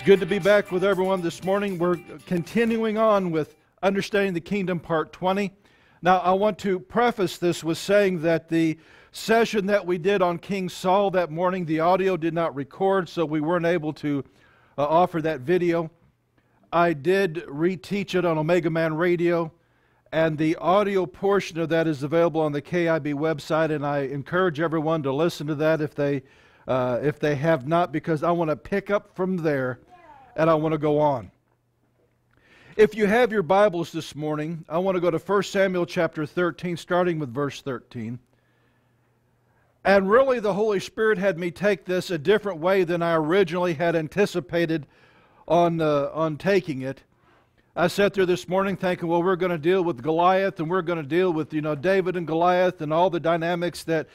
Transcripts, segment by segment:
Good to be back with everyone this morning. We're continuing on with Understanding the Kingdom, Part 20. Now, I want to preface this with saying that the session that we did on King Saul that morning, the audio did not record, so we weren't able to offer that video. I did reteach it on Omega Man Radio, and the audio portion of that is available on the KIB website, and I encourage everyone to listen to that if they have not, because I want to pick up from there and I want to go on. If you have your Bibles this morning, I want to go to 1 Samuel chapter 13, starting with verse 13. And really the Holy Spirit had me take this a different way than I originally had anticipated on taking it. I sat there this morning thinking, well, we're going to deal with Goliath, and we're going to deal with, David and Goliath and all the dynamics that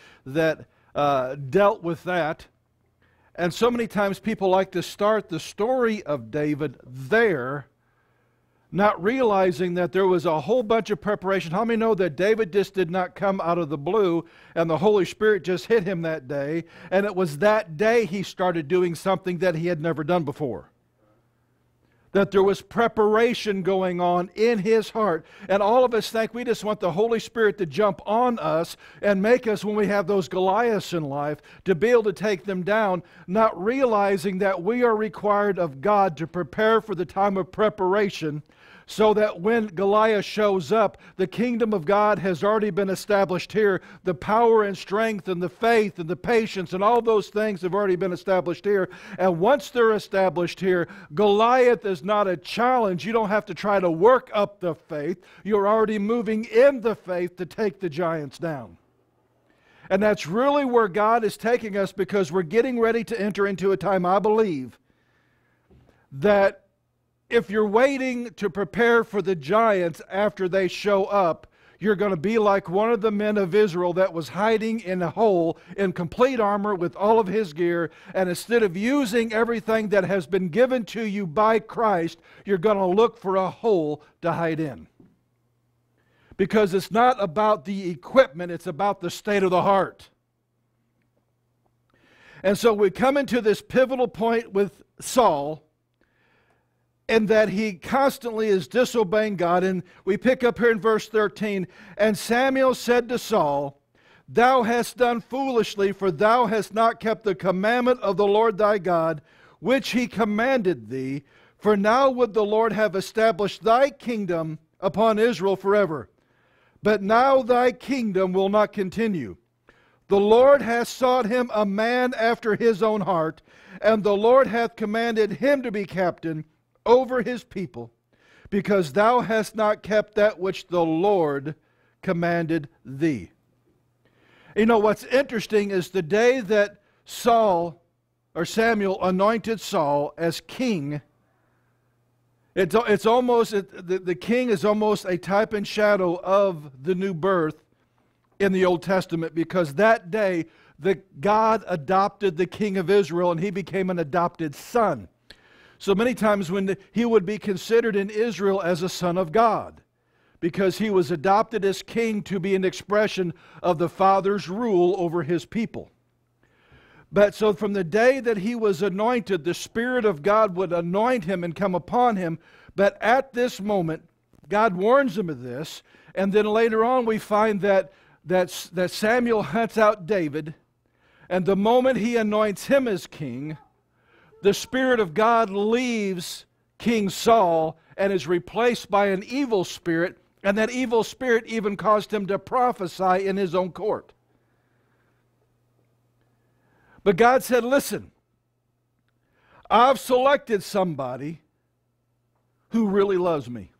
dealt with that. And so many times people like to start the story of David there, not realizing that there was a whole bunch of preparation. How many know that David just did not come out of the blue and the Holy Spirit just hit him that day, and it was that day he started doing something that he had never done before? That there was preparation going on in his heart. And all of us think we just want the Holy Spirit to jump on us and make us, when we have those Goliaths in life, to be able to take them down, not realizing that we are required of God to prepare for the time of preparation, so that when Goliath shows up, the kingdom of God has already been established here. The power and strength and the faith and the patience and all those things have already been established here. And once they're established here, Goliath is not a challenge. You don't have to try to work up the faith. You're already moving in the faith to take the giants down. And that's really where God is taking us, because we're getting ready to enter into a time, I believe, that if you're waiting to prepare for the giants after they show up, you're going to be like one of the men of Israel that was hiding in a hole in complete armor with all of his gear, and instead of using everything that has been given to you by Christ, you're going to look for a hole to hide in. Because it's not about the equipment, it's about the state of the heart. And so we come into this pivotal point with Saul, and that he constantly is disobeying God. And we pick up here in verse 13, and Samuel said to Saul, "Thou hast done foolishly, for thou hast not kept the commandment of the Lord thy God, which he commanded thee. For now would the Lord have established thy kingdom upon Israel forever. But now thy kingdom will not continue. The Lord hath sought him a man after his own heart, and the Lord hath commanded him to be captain over his people, because thou hast not kept that which the Lord commanded thee." You know, what's interesting is the day that Samuel anointed Saul as king, it's almost, the king is almost a type and shadow of the new birth in the Old Testament, because that day God adopted the king of Israel and he became an adopted son. So many times when he would be considered in Israel as a son of God, because he was adopted as king to be an expression of the Father's rule over his people. But so from the day that he was anointed, the Spirit of God would anoint him and come upon him. But at this moment, God warns him of this. And then later on we find that Samuel hunts out David. And the moment he anoints him as king, the Spirit of God leaves King Saul and is replaced by an evil spirit, and that evil spirit even caused him to prophesy in his own court. But God said, listen, I've selected somebody who really loves me.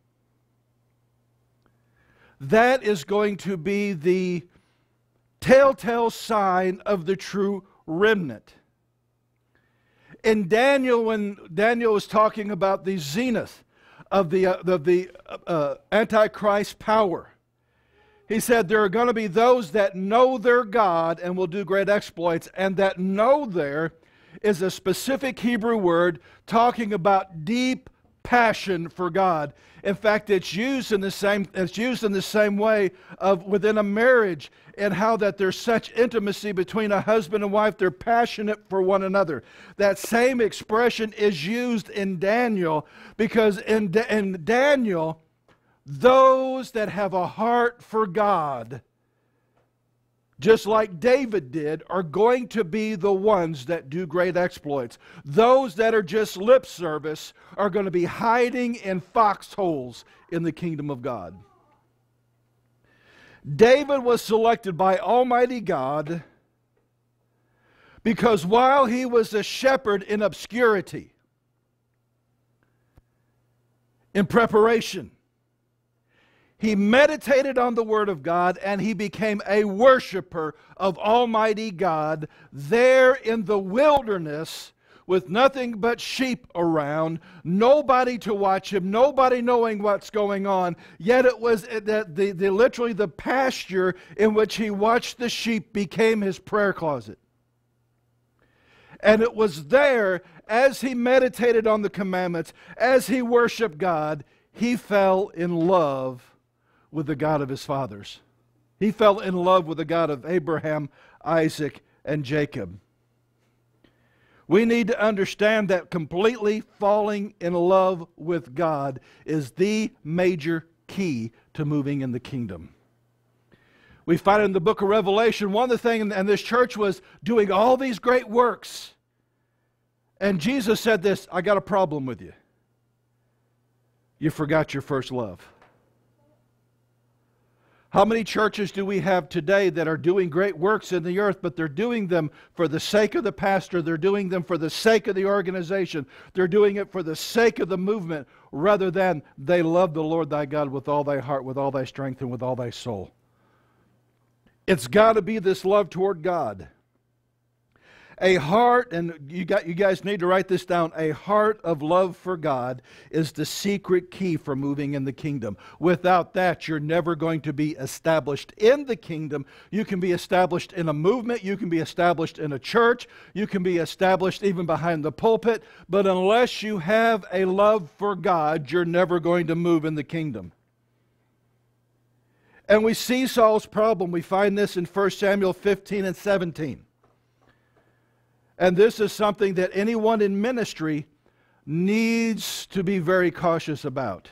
That is going to be the telltale sign of the true remnant. In Daniel, when Daniel was talking about the zenith of the Antichrist power, he said there are going to be those that know their God and will do great exploits. And that "know" there is a specific Hebrew word talking about deep passion for God. In fact, it's used in the same way of within a marriage, and how that there's such intimacy between a husband and wife. They're passionate for one another. That same expression is used in Daniel, because in Daniel, those that have a heart for God, just like David did, are going to be the ones that do great exploits. Those that are just lip service are going to be hiding in foxholes in the kingdom of God. David was selected by Almighty God because while he was a shepherd in obscurity, in preparation, he meditated on the Word of God, and he became a worshiper of Almighty God there in the wilderness with nothing but sheep around, nobody to watch him, nobody knowing what's going on. Yet it was literally the pasture in which he watched the sheep became his prayer closet. And it was there, as he meditated on the commandments, as he worshiped God, he fell in love with the God of his fathers. He fell in love with the God of Abraham, Isaac, and Jacob. We need to understand that completely falling in love with God is the major key to moving in the kingdom. We find in the book of Revelation, one of the things, and this church was doing all these great works. And Jesus said this, I got a problem with you. You forgot your first love. How many churches do we have today that are doing great works in the earth, but they're doing them for the sake of the pastor, they're doing them for the sake of the organization, they're doing it for the sake of the movement, rather than they love the Lord thy God with all thy heart, with all thy strength, and with all thy soul. It's got to be this love toward God. A heart, and you guys need to write this down, a heart of love for God is the secret key for moving in the kingdom. Without that, you're never going to be established in the kingdom. You can be established in a movement, you can be established in a church, you can be established even behind the pulpit, but unless you have a love for God, you're never going to move in the kingdom. And we see Saul's problem. We find this in 1 Samuel 15 and 17. And this is something that anyone in ministry needs to be very cautious about.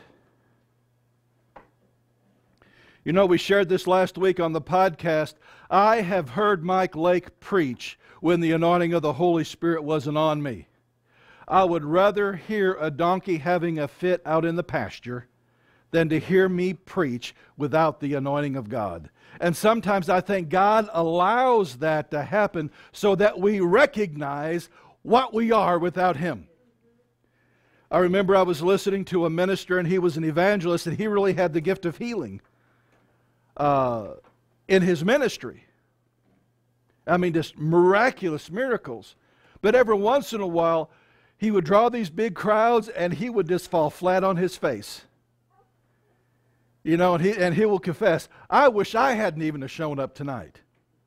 You know, we shared this last week on the podcast. I have heard Mike Lake preach when the anointing of the Holy Spirit wasn't on me. I would rather hear a donkey having a fit out in the pasture than to hear me preach without the anointing of God. And sometimes I think God allows that to happen so that we recognize what we are without Him. I remember I was listening to a minister, and he was an evangelist, and he really had the gift of healing in his ministry. I mean, just miraculous miracles. But every once in a while, he would draw these big crowds, and he would just fall flat on his face. You know, and he will confess, I wish I hadn't even shown up tonight.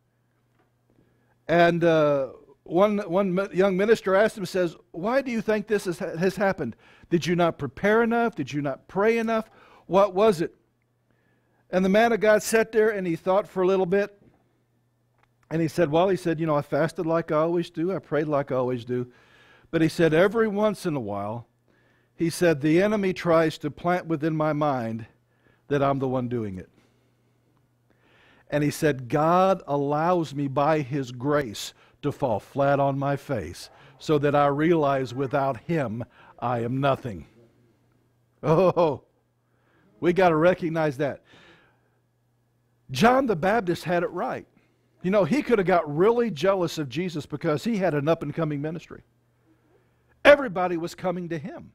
And one young minister asked him, says, why do you think this has happened? Did you not prepare enough? Did you not pray enough? What was it? And the man of God sat there and he thought for a little bit. And he said, you know, I fasted like I always do. I prayed like I always do. But he said, every once in a while, he said, the enemy tries to plant within my mind that I'm the one doing it. And he said, God allows me by His grace to fall flat on my face so that I realize without Him, I am nothing. Oh, we got to recognize that. John the Baptist had it right. You know, he could have got really jealous of Jesus because he had an up-and-coming ministry. Everybody was coming to him.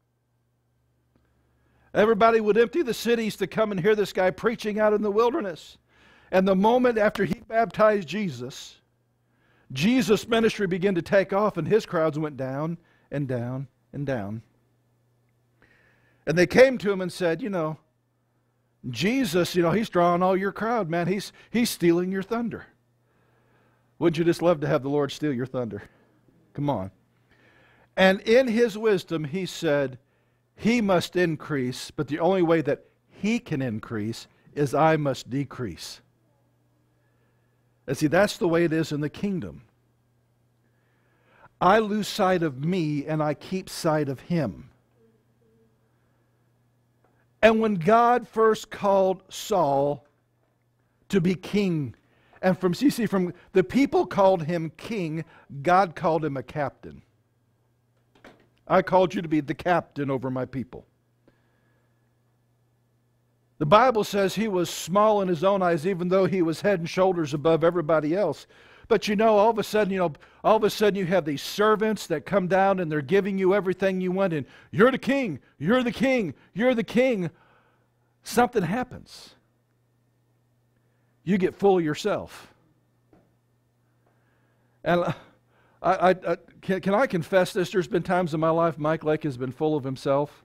Everybody would empty the cities to come and hear this guy preaching out in the wilderness. And the moment after he baptized Jesus, Jesus' ministry began to take off, and his crowds went down and down and down. And they came to him and said, you know, Jesus, you know, he's drawing all your crowd, man. He's stealing your thunder. Wouldn't you just love to have the Lord steal your thunder? Come on. And in His wisdom, He said, He must increase, but the only way that He can increase is I must decrease. And see, that's the way it is in the kingdom. I lose sight of me and I keep sight of Him. And when God first called Saul to be king, and from the people called him king, God called him a captain. I called you to be the captain over my people. The Bible says he was small in his own eyes, even though he was head and shoulders above everybody else. But all of a sudden you have these servants that come down and they're giving you everything you want, and you're the king, you're the king, you're the king. Something happens. You get full of yourself. And can I confess this? There's been times in my life Mike Lake has been full of himself.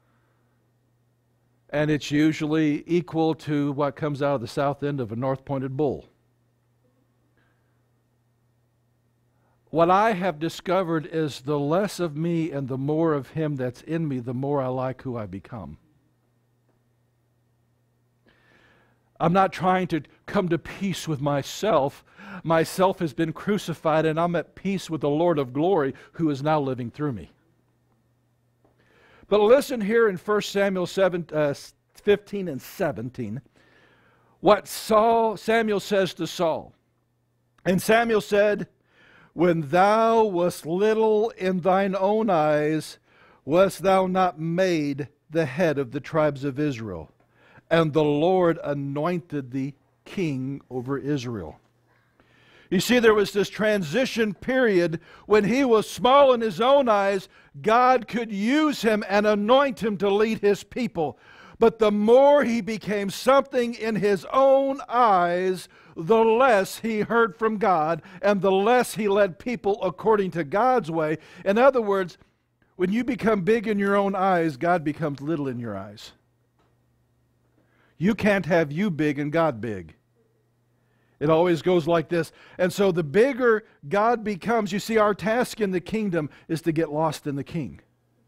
And it's usually equal to what comes out of the south end of a north-pointed bull. What I have discovered is the less of me and the more of Him that's in me, the more I like who I become. I'm not trying to come to peace with myself. Myself has been crucified, and I'm at peace with the Lord of glory who is now living through me. But listen here in 1 Samuel 15 and 17, what Samuel says to Saul. And Samuel said, "When thou wast little in thine own eyes, wast thou not made the head of the tribes of Israel? And the Lord anointed thee king over Israel." You see, there was this transition period when he was small in his own eyes. God could use him and anoint him to lead His people. But the more he became something in his own eyes, the less he heard from God and the less he led people according to God's way. In other words, when you become big in your own eyes, God becomes little in your eyes. You can't have you big and God big. It always goes like this. And so the bigger God becomes, you see, our task in the kingdom is to get lost in the King.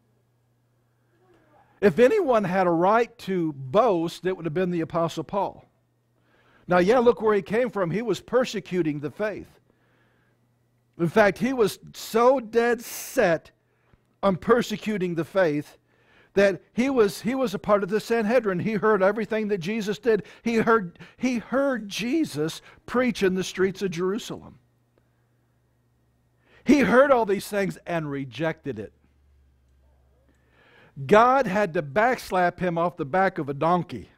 If anyone had a right to boast, it would have been the Apostle Paul. Now, look where he came from. He was persecuting the faith. In fact, he was so dead set on persecuting the faith that he was a part of the Sanhedrin. He heard everything that Jesus did. He heard Jesus preach in the streets of Jerusalem. He heard all these things and rejected it. God had to backslap him off the back of a donkey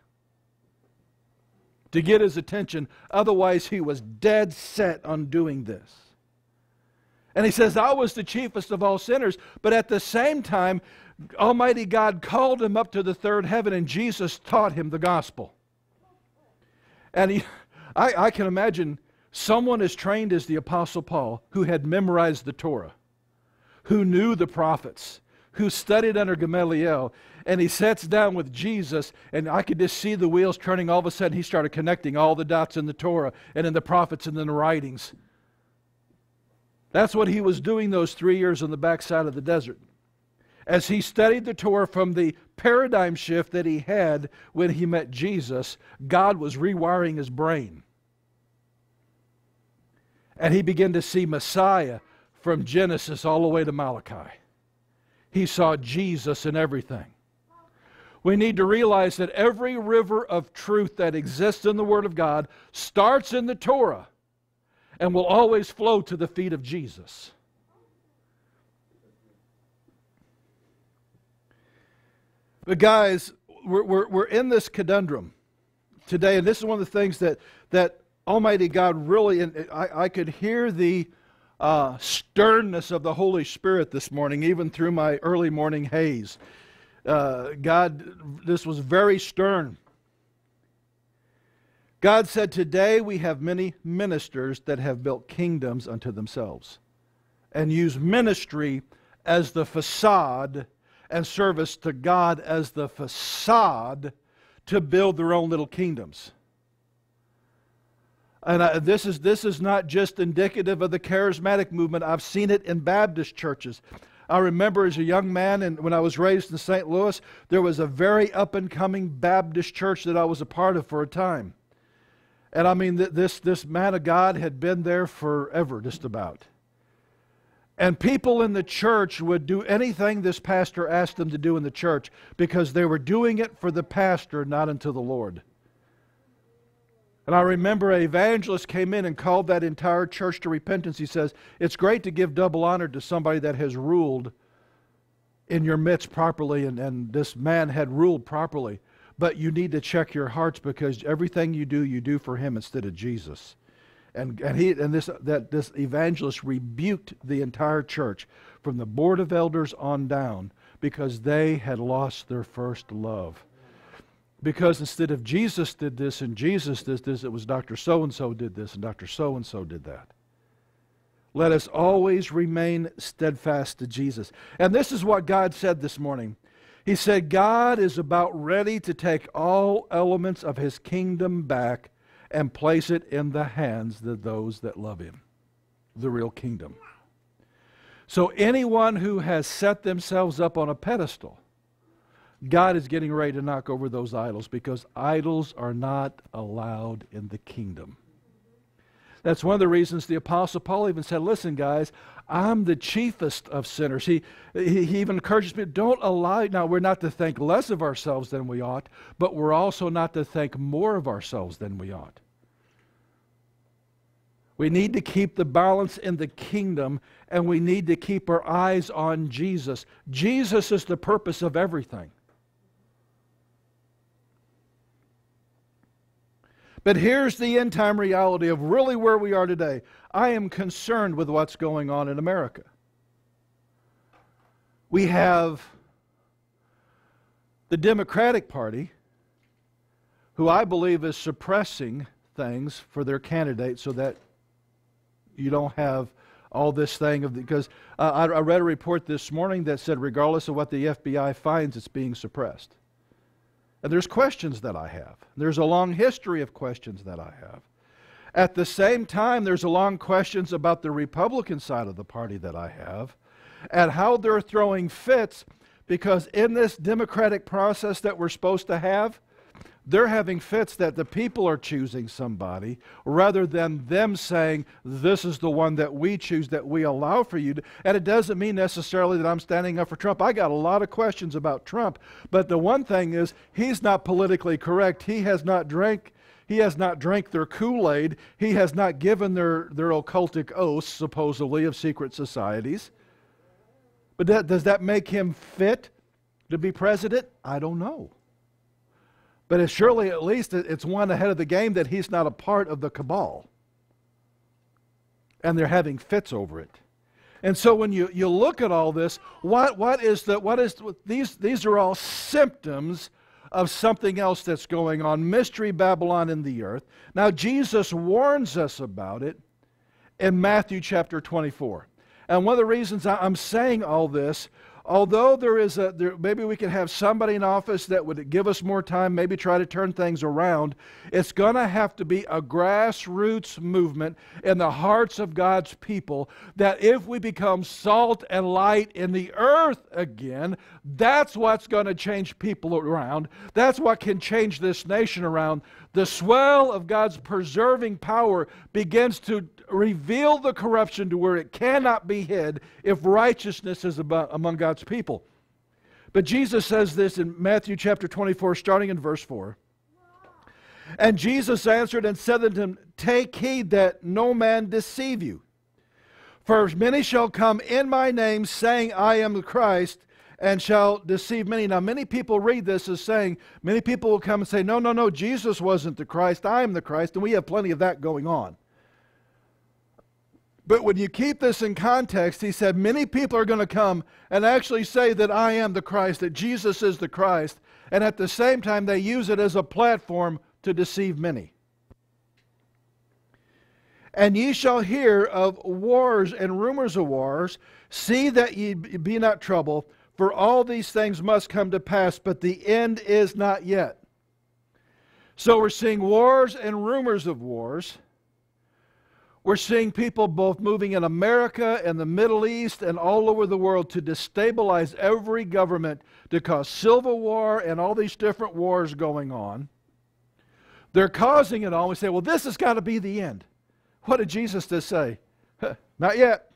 to get his attention. Otherwise, he was dead set on doing this. And he says, I was the chiefest of all sinners. But at the same time, Almighty God called him up to the third heaven, and Jesus taught him the gospel. And I can imagine someone as trained as the Apostle Paul, who had memorized the Torah, who knew the prophets, who studied under Gamaliel, and he sits down with Jesus, and I could just see the wheels turning. All of a sudden, he started connecting all the dots in the Torah and in the prophets and in the writings. That's what he was doing those 3 years on the backside of the desert. As he studied the Torah from the paradigm shift that he had when he met Jesus, God was rewiring his brain. And he began to see Messiah from Genesis all the way to Malachi. He saw Jesus in everything. We need to realize that every river of truth that exists in the Word of God starts in the Torah and will always flow to the feet of Jesus. But guys, we're in this conundrum today, and this is one of the things that Almighty God really, and I could hear the sternness of the Holy Spirit this morning, even through my early morning haze. God, this was very stern. God said, today we have many ministers that have built kingdoms unto themselves and use ministry as the facade and service to God as the facade to build their own little kingdoms. And this is not just indicative of the charismatic movement. I've seen it in Baptist churches. I remember as a young man, and when I was raised in St. Louis, there was a very up-and-coming Baptist church that I was a part of for a time. And I mean, this man of God had been there forever, just about. And people in the church would do anything this pastor asked them to do in the church because they were doing it for the pastor, not unto the Lord. And I remember an evangelist came in and called that entire church to repentance. He says, it's great to give double honor to somebody that has ruled in your midst properly, and this man had ruled properly. But you need to check your hearts because everything you do for him instead of Jesus. And this evangelist rebuked the entire church from the board of elders on down because they had lost their first love. Because instead of Jesus did this and Jesus did this, it was Dr. So-and-so did this and Dr. So-and-so did that. Let us always remain steadfast to Jesus. And this is what God said this morning. He said, God is about ready to take all elements of His kingdom back and place it in the hands of those that love Him. The real kingdom. So anyone who has set themselves up on a pedestal, God is getting ready to knock over those idols because idols are not allowed in the kingdom. That's one of the reasons the Apostle Paul even said, listen guys, I'm the chiefest of sinners. He even encourages me, don't allow, now we're not to think less of ourselves than we ought, but we're also not to think more of ourselves than we ought. We need to keep the balance in the kingdom, and we need to keep our eyes on Jesus. Jesus is the purpose of everything. But here's the end time reality of really where we are today. I am concerned with what's going on in America. We have the Democratic Party, who I believe is suppressing things for their candidates so that you don't have all this thing of because I read a report this morning that said regardless of what the FBI finds, it's being suppressed. And there's questions that I have. There's a long history of questions that I have. At the same time, there's a long questions about the Republican side of the party that I have and how they're throwing fits because in this democratic process that we're supposed to have, they're having fits that the people are choosing somebody rather than them saying, this is the one that we choose, that we allow for you. And it doesn't mean necessarily that I'm standing up for Trump. I got a lot of questions about Trump. But the one thing is, he's not politically correct. He has not drank their Kool-Aid. He has not given their occultic oaths, supposedly, of secret societies. But does that make him fit to be president? I don't know. But it's surely at least it's one ahead of the game that he's not a part of the cabal. And they're having fits over it. And so when you look at all this, these are all symptoms of something else that's going on. Mystery Babylon in the earth. Now Jesus warns us about it in Matthew chapter 24. And one of the reasons I'm saying all this, although maybe we could have somebody in office that would give us more time, maybe try to turn things around, it's going to have to be a grassroots movement in the hearts of God's people that if we become salt and light in the earth again, that's what's going to change people around. That's what can change this nation around. The swell of God's preserving power begins to reveal the corruption to where it cannot be hid if righteousness is among God's people. But Jesus says this in Matthew chapter 24, starting in verse 4. And Jesus answered and said unto him, take heed that no man deceive you. For many shall come in my name, saying, I am the Christ, and shall deceive many. Now, many people read this as saying, many people will come and say, no, Jesus wasn't the Christ, I am the Christ, and we have plenty of that going on. But when you keep this in context, he said, many people are going to come and actually say that I am the Christ, that Jesus is the Christ, and at the same time they use it as a platform to deceive many. And ye shall hear of wars and rumors of wars. See that ye be not troubled, for all these things must come to pass, but the end is not yet. So we're seeing wars and rumors of wars. We're seeing people both moving in America and the Middle East and all over the world to destabilize every government, to cause civil war and all these different wars going on. They're causing it all. We say, well, this has got to be the end. What did Jesus just say? Not yet.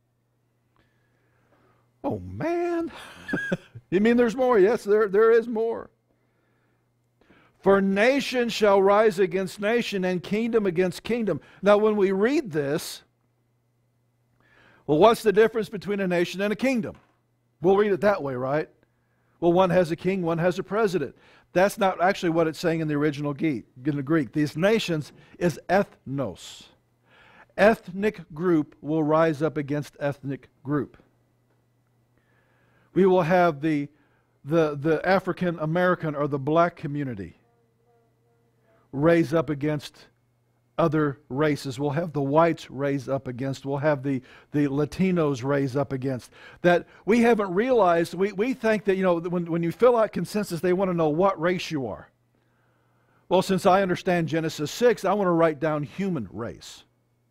Oh, man. You mean there's more? Yes, there is more. For nation shall rise against nation and kingdom against kingdom. Now, when we read this, well, what's the difference between a nation and a kingdom? We'll read it that way, right? Well, one has a king, one has a president. That's not actually what it's saying in the original Greek. These nations is ethnos. Ethnic group will rise up against ethnic group. We will have the African American or the black community raise up against other races. We'll have the whites raise up against. We'll have the Latinos raise up against. That we haven't realized, we think that, when you fill out consensus, they want to know what race you are. Well, since I understand Genesis 6, I want to write down human race.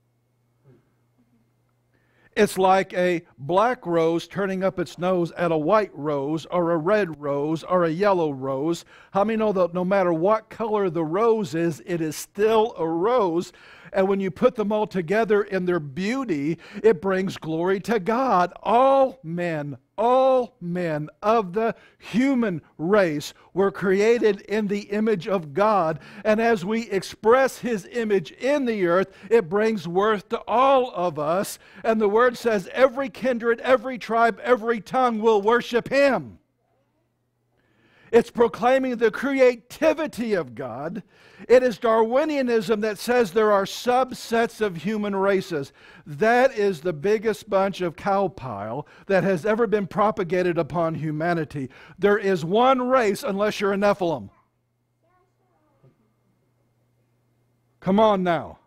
It's like a black rose turning up its nose at a white rose or a red rose or a yellow rose. How many know that no matter what color the rose is, it is still a rose? And when you put them all together in their beauty, it brings glory to God. All men of the human race were created in the image of God. And as we express His image in the earth, it brings worth to all of us. And the Word says every kindred, every tribe, every tongue will worship Him. It's proclaiming the creativity of God. It is Darwinianism that says there are subsets of human races. That is the biggest bunch of cowpile that has ever been propagated upon humanity. There is one race unless you're a Nephilim. Come on now.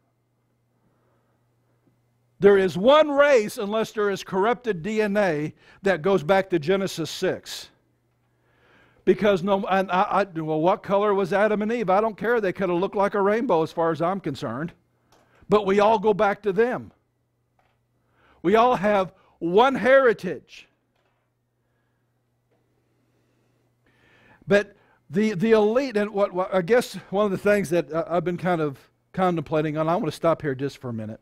There is one race unless there is corrupted DNA that goes back to Genesis 6. Because well, what color was Adam and Eve? I don't care. They could have looked like a rainbow as far as I'm concerned. But we all go back to them. We all have one heritage. But the elite, and what I guess one of the things that I've been kind of contemplating on, I want to stop here just for a minute.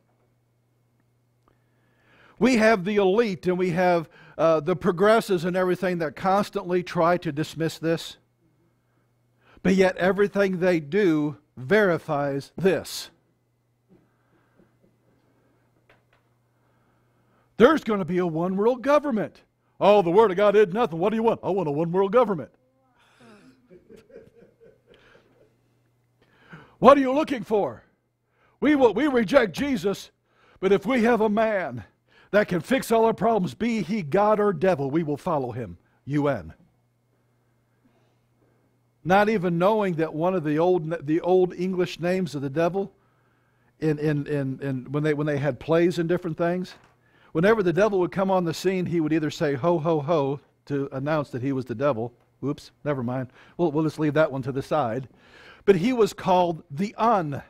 We have the elite and we have the progressives and everything that constantly try to dismiss this. But yet everything they do verifies this. There's going to be a one world government. Oh, the Word of God did nothing. What do you want? I want a one world government. What are you looking for? We reject Jesus, but if we have a man that can fix all our problems, be he God or devil, we will follow him. UN. Not even knowing that one of the old English names of the devil, when they had plays and different things, whenever the devil would come on the scene, he would either say ho ho ho to announce that he was the devil. Oops, never mind. We'll just leave that one to the side. But he was called the Un.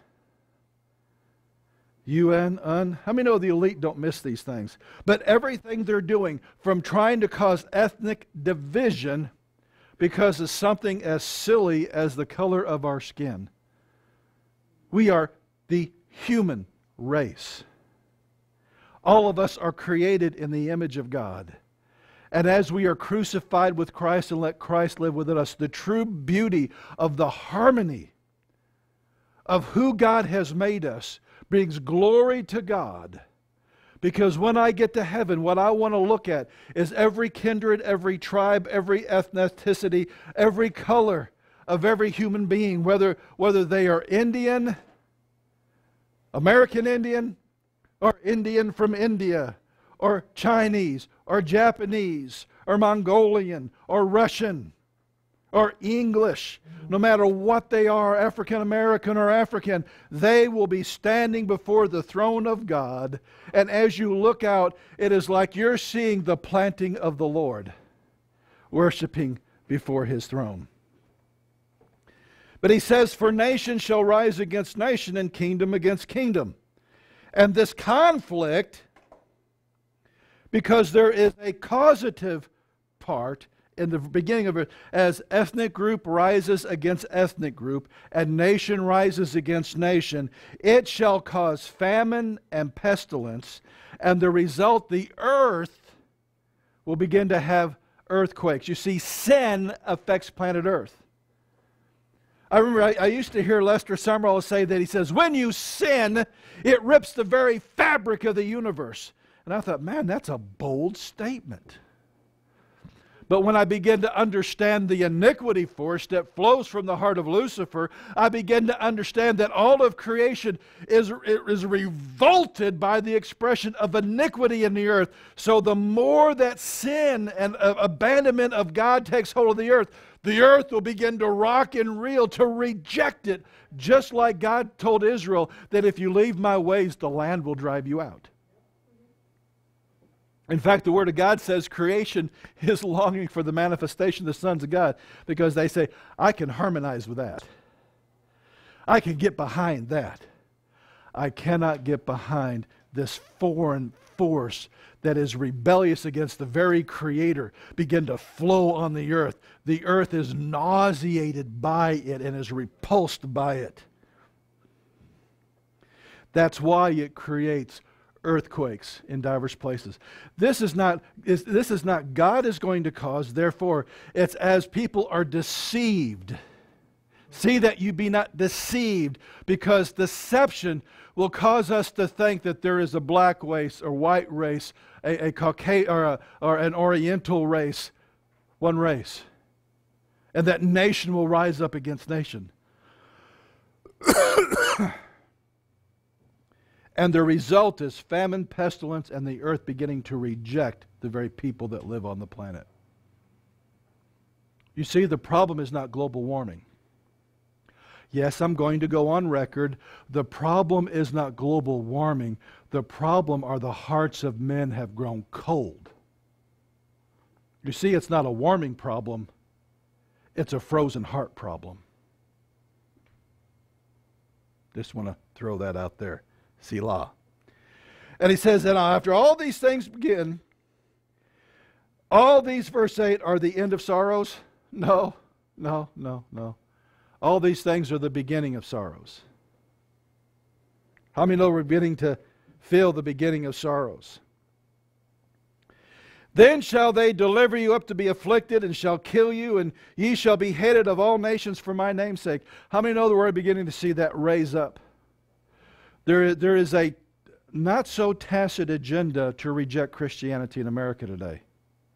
UN, Un. How many know the elite don't miss these things? But everything they're doing, from trying to cause ethnic division because of something as silly as the color of our skin. We are the human race. All of us are created in the image of God. And as we are crucified with Christ and let Christ live within us, the true beauty of the harmony of who God has made us brings glory to God. Because when I get to heaven, what I want to look at is every kindred, every tribe, every ethnicity, every color of every human being, whether they are Indian, American Indian, or Indian from India, or Chinese, or Japanese, or Mongolian, or Russian, or English. No matter what they are, African American or African, they will be standing before the throne of God. And as you look out, it is like you're seeing the planting of the Lord, worshiping before His throne. But He says, for nation shall rise against nation and kingdom against kingdom. And this conflict, because there is a causative part in the beginning of it, as ethnic group rises against ethnic group, and nation rises against nation, it shall cause famine and pestilence, and the result, the earth will begin to have earthquakes. You see, sin affects planet Earth. I remember I used to hear Lester Summerall say that. He says, when you sin, it rips the very fabric of the universe. And I thought, man, that's a bold statement. But when I began to understand the iniquity force that flows from the heart of Lucifer, I began to understand that all of creation is revolted by the expression of iniquity in the earth. So the more that sin and abandonment of God takes hold of the earth will begin to rock and reel, to reject it, just like God told Israel that if you leave my ways, the land will drive you out. In fact, the Word of God says creation is longing for the manifestation of the sons of God, because they say, I can harmonize with that. I can get behind that. I cannot get behind this foreign force that is rebellious against the very Creator begin to flow on the earth. The earth is nauseated by it and is repulsed by it. That's why it creates earthquakes in diverse places. This is not God is going to cause, therefore it's as people are deceived. See that you be not deceived, because deception will cause us to think that there is a black race or white race, a Caucasian or an Oriental race, one race, and that nation will rise up against nation. And the result is famine, pestilence, and the earth beginning to reject the very people that live on the planet. You see, the problem is not global warming. Yes, I'm going to go on record. The problem is not global warming. The problem are the hearts of men have grown cold. You see, it's not a warming problem. It's a frozen heart problem. Just want to throw that out there. Selah. And he says that after all these things begin, all these, verse 8, are the end of sorrows? No. All these things are the beginning of sorrows. How many know we're beginning to feel the beginning of sorrows? Then shall they deliver you up to be afflicted, and shall kill you, and ye shall be hated of all nations for my name's sake. How many know that we're beginning to see that raise up? There is a not so tacit agenda to reject Christianity in America today.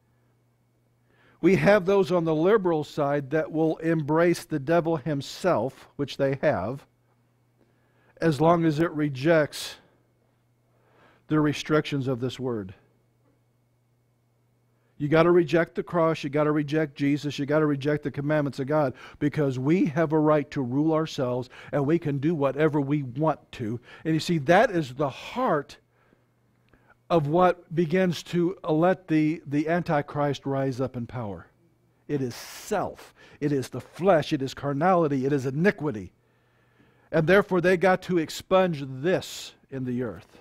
We have those on the liberal side that will embrace the devil himself, which they have, as long as it rejects the restrictions of this word. You got to reject the cross, you got to reject Jesus, you got to reject the commandments of God, because we have a right to rule ourselves and we can do whatever we want to. And you see, that is the heart of what begins to let the Antichrist rise up in power. It is self, it is the flesh, it is carnality, it is iniquity. And therefore they got to expunge this in the earth.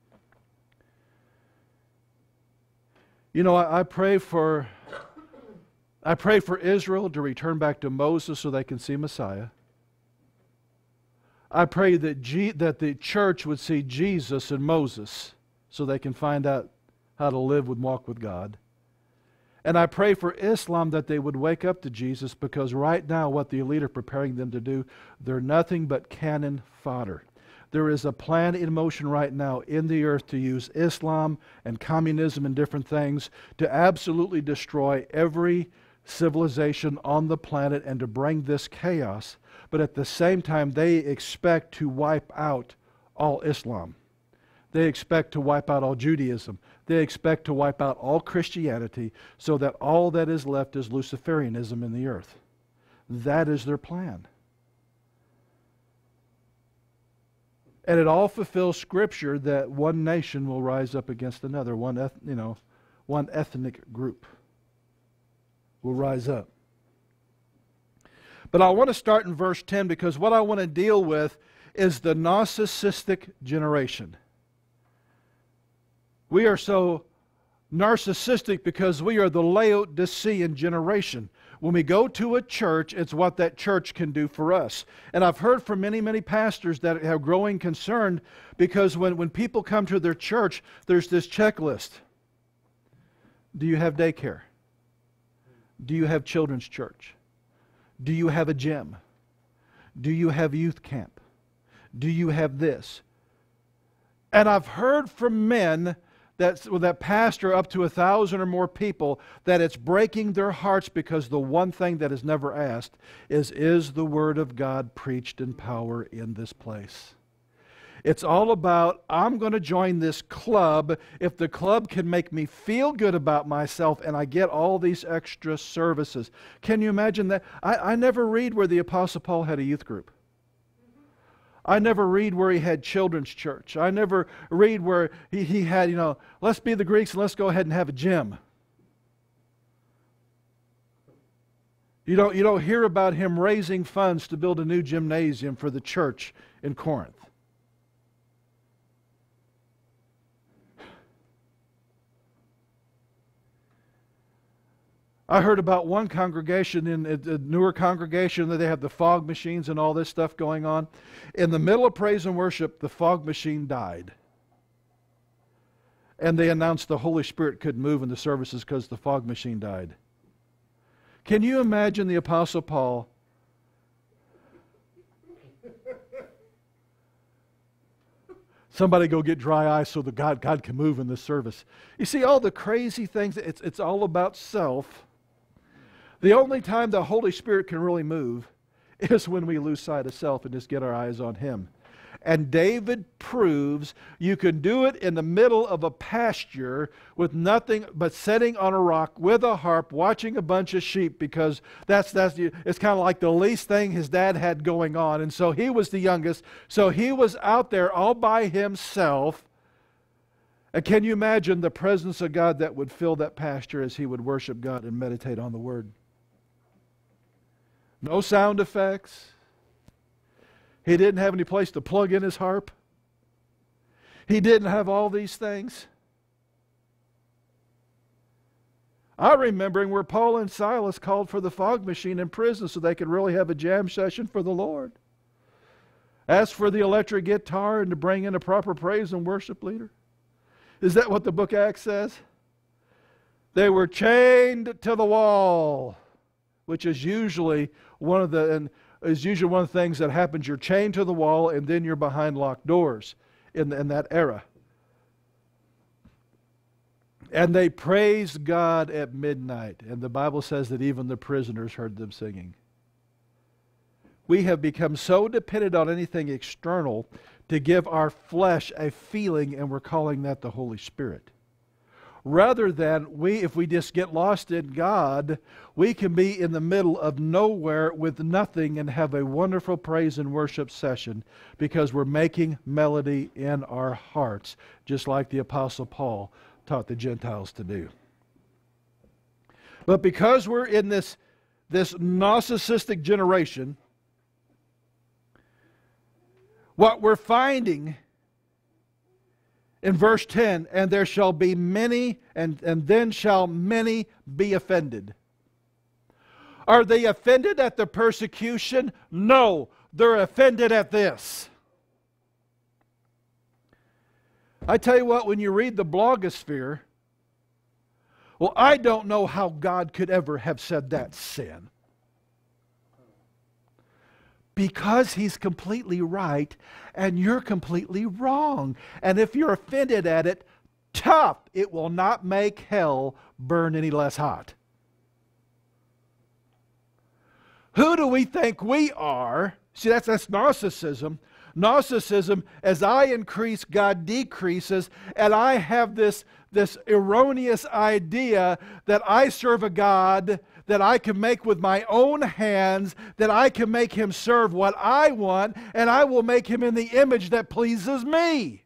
You know, I pray for Israel to return back to Moses so they can see Messiah. I pray that the church would see Jesus and Moses so they can find out how to live and walk with God. And I pray for Islam that they would wake up to Jesus, because right now what the elite are preparing them to do, they're nothing but cannon fodder. There is a plan in motion right now in the earth to use Islam and communism and different things to absolutely destroy every civilization on the planet and to bring this chaos. But at the same time, they expect to wipe out all Islam. They expect to wipe out all Judaism. They expect to wipe out all Christianity, so that all that is left is Luciferianism in the earth. That is their plan. And it all fulfills Scripture that one nation will rise up against another. One ethnic group will rise up. But I want to start in verse 10, because what I want to deal with is the narcissistic generation. We are so narcissistic because we are the Laodicean generation. When we go to a church, it's what that church can do for us. And I've heard from many, many pastors that have growing concern because when people come to their church, there's this checklist. Do you have daycare? Do you have children's church? Do you have a gym? Do you have youth camp? Do you have this? And I've heard from men that pastor up to 1,000 or more people that it's breaking their hearts because the one thing that is never asked is the Word of God preached in power in this place? It's all about, I'm going to join this club if the club can make me feel good about myself and I get all these extra services. Can you imagine that? I never read where the Apostle Paul had a youth group. I never read where he had children's church. I never read where he had, let's be the Greeks and let's go ahead and have a gym. You don't hear about him raising funds to build a new gymnasium for the church in Corinth. I heard about one congregation, in a newer congregation, that they have the fog machines and all this stuff going on. In the middle of praise and worship, the fog machine died. And they announced the Holy Spirit couldn't move in the services because the fog machine died. Can you imagine the Apostle Paul somebody go get dry ice so that God can move in this service? You see all the crazy things, it's all about self. The only time the Holy Spirit can really move is when we lose sight of self and just get our eyes on Him. And David proves you can do it in the middle of a pasture with nothing but sitting on a rock with a harp, watching a bunch of sheep, because it's kind of like the least thing his dad had going on. And so he was the youngest, so he was out there all by himself. And can you imagine the presence of God that would fill that pasture as he would worship God and meditate on the Word? No sound effects. He didn't have any place to plug in his harp. He didn't have all these things. I remember where Paul and Silas called for the fog machine in prison so they could really have a jam session for the Lord. Asked for the electric guitar and to bring in a proper praise and worship leader. Is that what the book of Acts says? They were chained to the wall, which is usually one of the things that happens. You're chained to the wall and then you're behind locked doors in that era. And they praised God at midnight. And the Bible says that even the prisoners heard them singing. We have become so dependent on anything external to give our flesh a feeling, and we're calling that the Holy Spirit. Rather than if we just get lost in God, we can be in the middle of nowhere with nothing and have a wonderful praise and worship session because we're making melody in our hearts, just like the Apostle Paul taught the Gentiles to do. But because we're in this narcissistic generation, what we're finding in verse 10, and there shall be many, and then shall many be offended. Are they offended at the persecution? No, they're offended at this. I tell you what, when you read the blogosphere, well, I don't know how God could ever have said that's sin. Because He's completely right and you're completely wrong. And if you're offended at it, tough, it will not make hell burn any less hot. Who do we think we are? See, that's narcissism. Narcissism, as I increase, God decreases, and I have this erroneous idea that I serve a God that I can make with my own hands, that I can make Him serve what I want, and I will make Him in the image that pleases me.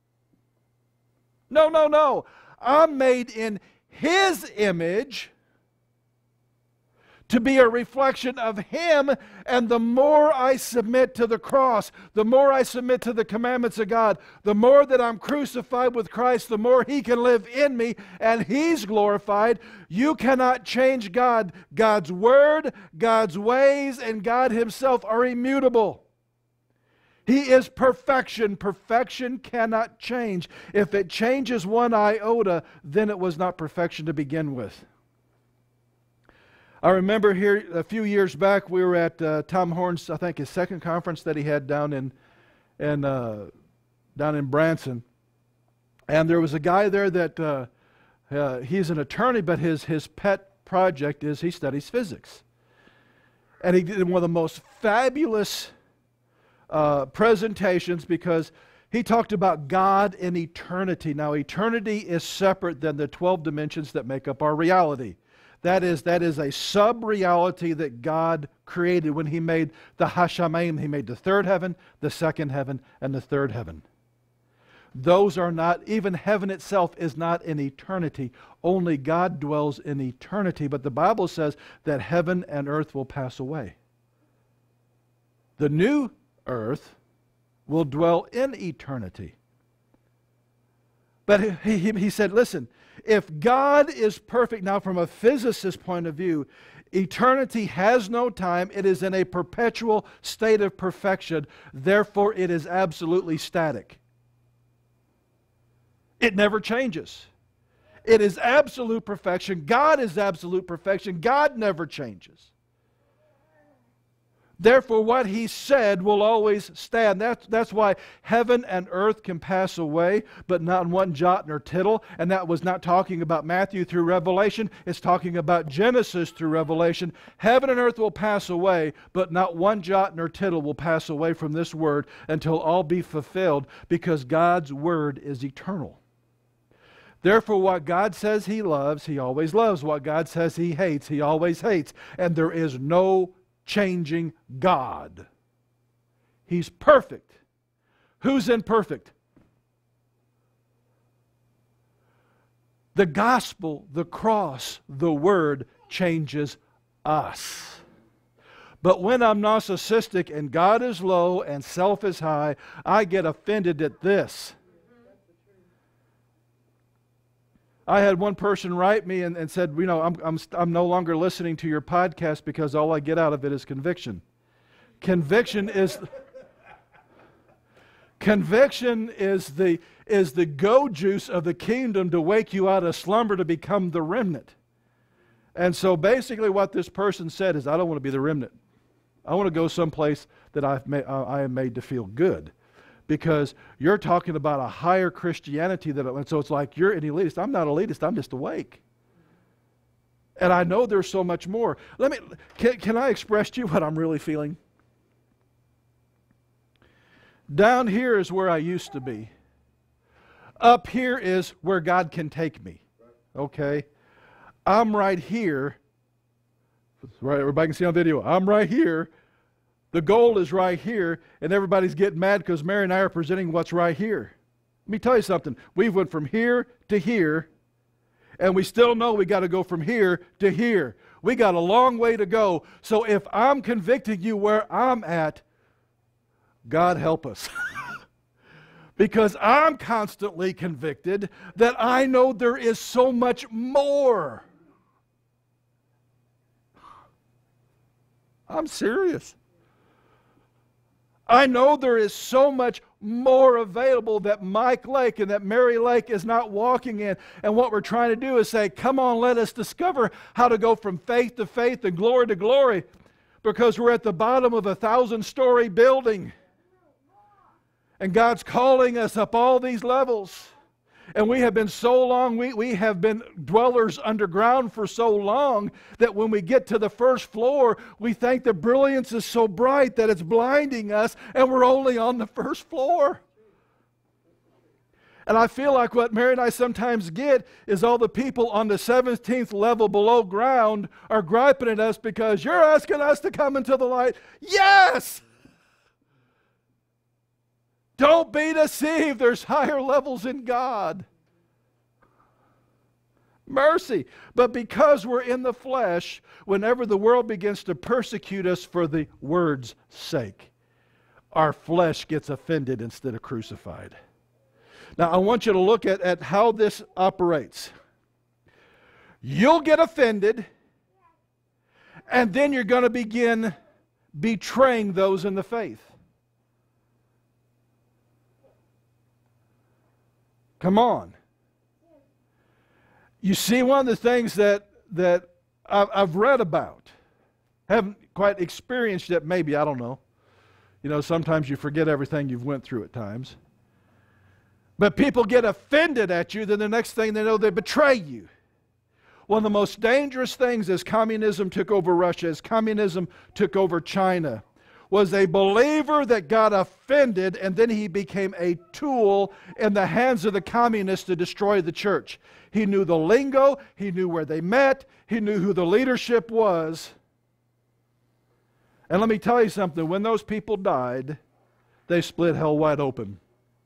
No, no, no. I'm made in His image to be a reflection of Him. And the more I submit to the cross, the more I submit to the commandments of God, the more that I'm crucified with Christ, the more He can live in me and He's glorified. You cannot change God. God's Word, God's ways, and God Himself are immutable. He is perfection. Perfection cannot change. If it changes one iota, then it was not perfection to begin with. I remember here a few years back, we were at Tom Horn's, I think his second conference that he had down in Branson, and there was a guy there that he's an attorney, but his pet project is he studies physics, and he did one of the most fabulous presentations because he talked about God in eternity. Now, eternity is separate than the 12 dimensions that make up our reality. That is a sub-reality that God created when He made the Hashamayim. He made the third heaven, the second heaven, and the third heaven. Those are not, even heaven itself is not in eternity. Only God dwells in eternity. But the Bible says that heaven and earth will pass away. The new earth will dwell in eternity. But he said, listen, if God is perfect, now from a physicist's point of view, eternity has no time. It is in a perpetual state of perfection. Therefore, it is absolutely static. It never changes. It is absolute perfection. God is absolute perfection. God never changes. Therefore, what He said will always stand. That's why heaven and earth can pass away, but not one jot nor tittle. And that was not talking about Matthew through Revelation. It's talking about Genesis through Revelation. Heaven and earth will pass away, but not one jot nor tittle will pass away from this Word until all be fulfilled, because God's Word is eternal. Therefore, what God says He loves, He always loves. What God says He hates, He always hates. And there is no changing God. He's perfect. Who's imperfect? The gospel, the cross, the Word changes us. But when I'm narcissistic and God is low and self is high, I get offended at this. I had one person write me and said, you know, I'm no longer listening to your podcast because all I get out of it is conviction. Conviction is the go juice of the kingdom to wake you out of slumber to become the remnant. And so basically what this person said is, I don't want to be the remnant. I want to go someplace that I am made to feel good. Because you're talking about a higher Christianity and so it's like you're an elitist. I'm not elitist, I'm just awake. And I know there's so much more. Can I express to you what I'm really feeling? Down here is where I used to be. Up here is where God can take me. Okay? I'm right here. Right, everybody can see on video. I'm right here. The goal is right here, and everybody's getting mad because Mary and I are presenting what's right here. Let me tell you something. We went from here to here, and we still know we got to go from here to here. We got a long way to go. So if I'm convicting you where I'm at, God help us. Because I'm constantly convicted that I know there is so much more. I'm serious. I know there is so much more available that Mike Lake and that Mary Lake is not walking in. And what we're trying to do is say, come on, let us discover how to go from faith to faith and glory to glory. Because we're at the bottom of a 1,000-story building. And God's calling us up all these levels. And we have been so long, we have been dwellers underground for so long that when we get to the first floor, we think the brilliance is so bright that it's blinding us and we're only on the first floor. And I feel like what Mary and I sometimes get is all the people on the 17th level below ground are griping at us because you're asking us to come into the light. Yes! Don't be deceived. There's higher levels in God. Mercy. But because we're in the flesh, whenever the world begins to persecute us for the word's sake, our flesh gets offended instead of crucified. Now, I want you to look at how this operates. You'll get offended, and then you're going to begin betraying those in the faith. Come on. You see, one of the things that I've read about, haven't quite experienced it, maybe, I don't know. You know, sometimes you forget everything you've went through at times. But people get offended at you, then the next thing they know, they betray you. One of the most dangerous things as communism took over Russia, as communism took over China, was a believer that got offended, and then he became a tool in the hands of the communists to destroy the church. He knew the lingo, he knew where they met, he knew who the leadership was. And let me tell you something, when those people died, they split hell wide open.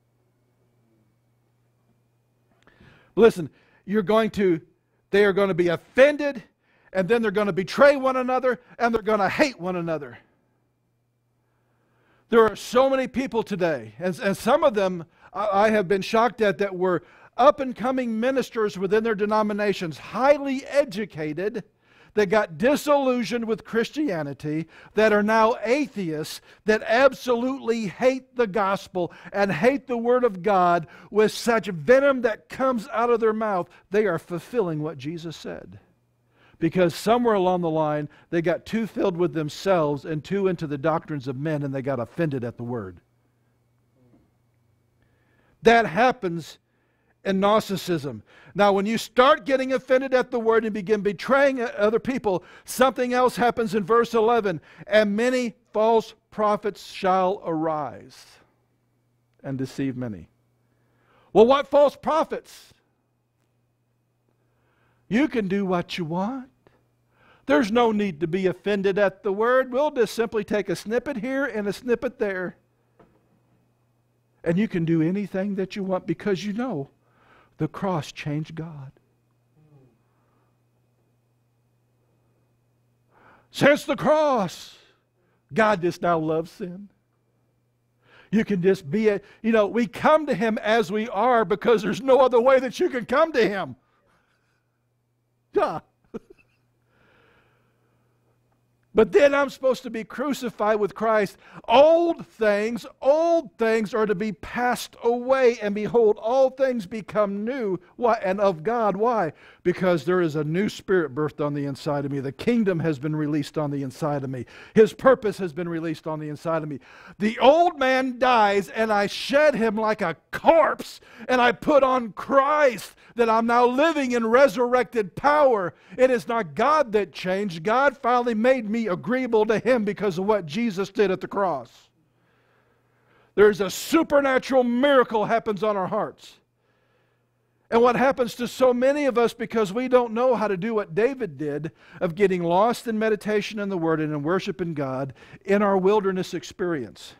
Listen, they are going to be offended, and then they're going to betray one another, and they're going to hate one another. There are so many people today, and some of them I have been shocked at, that were up-and-coming ministers within their denominations, highly educated, that got disillusioned with Christianity, that are now atheists, that absolutely hate the gospel and hate the Word of God with such venom that comes out of their mouth. They are fulfilling what Jesus said. Because somewhere along the line, they got too filled with themselves and too into the doctrines of men, and they got offended at the Word. That happens in narcissism. Now, when you start getting offended at the Word and begin betraying other people, something else happens in verse 11. And many false prophets shall arise and deceive many. Well, what false prophets? You can do what you want. There's no need to be offended at the Word. We'll just simply take a snippet here and a snippet there. And you can do anything that you want because you know the cross changed God. Since the cross, God just now loves sin. You can just be we come to Him as we are because there's no other way that you can come to Him. Yeah. But then I'm supposed to be crucified with Christ. Old things are to be passed away, and behold, all things become new. Why? And of God. Why? Because there is a new spirit birthed on the inside of me. The kingdom has been released on the inside of me. His purpose has been released on the inside of me. The old man dies, and I shed him like a corpse, and I put on Christ, that I'm now living in resurrected power. It is not God that changed. God finally made me agreeable to Him because of what Jesus did at the cross. There's a supernatural miracle happens on our hearts. And what happens to so many of us, because we don't know how to do what David did, of getting lost in meditation in the Word and in worshiping God in our wilderness experience.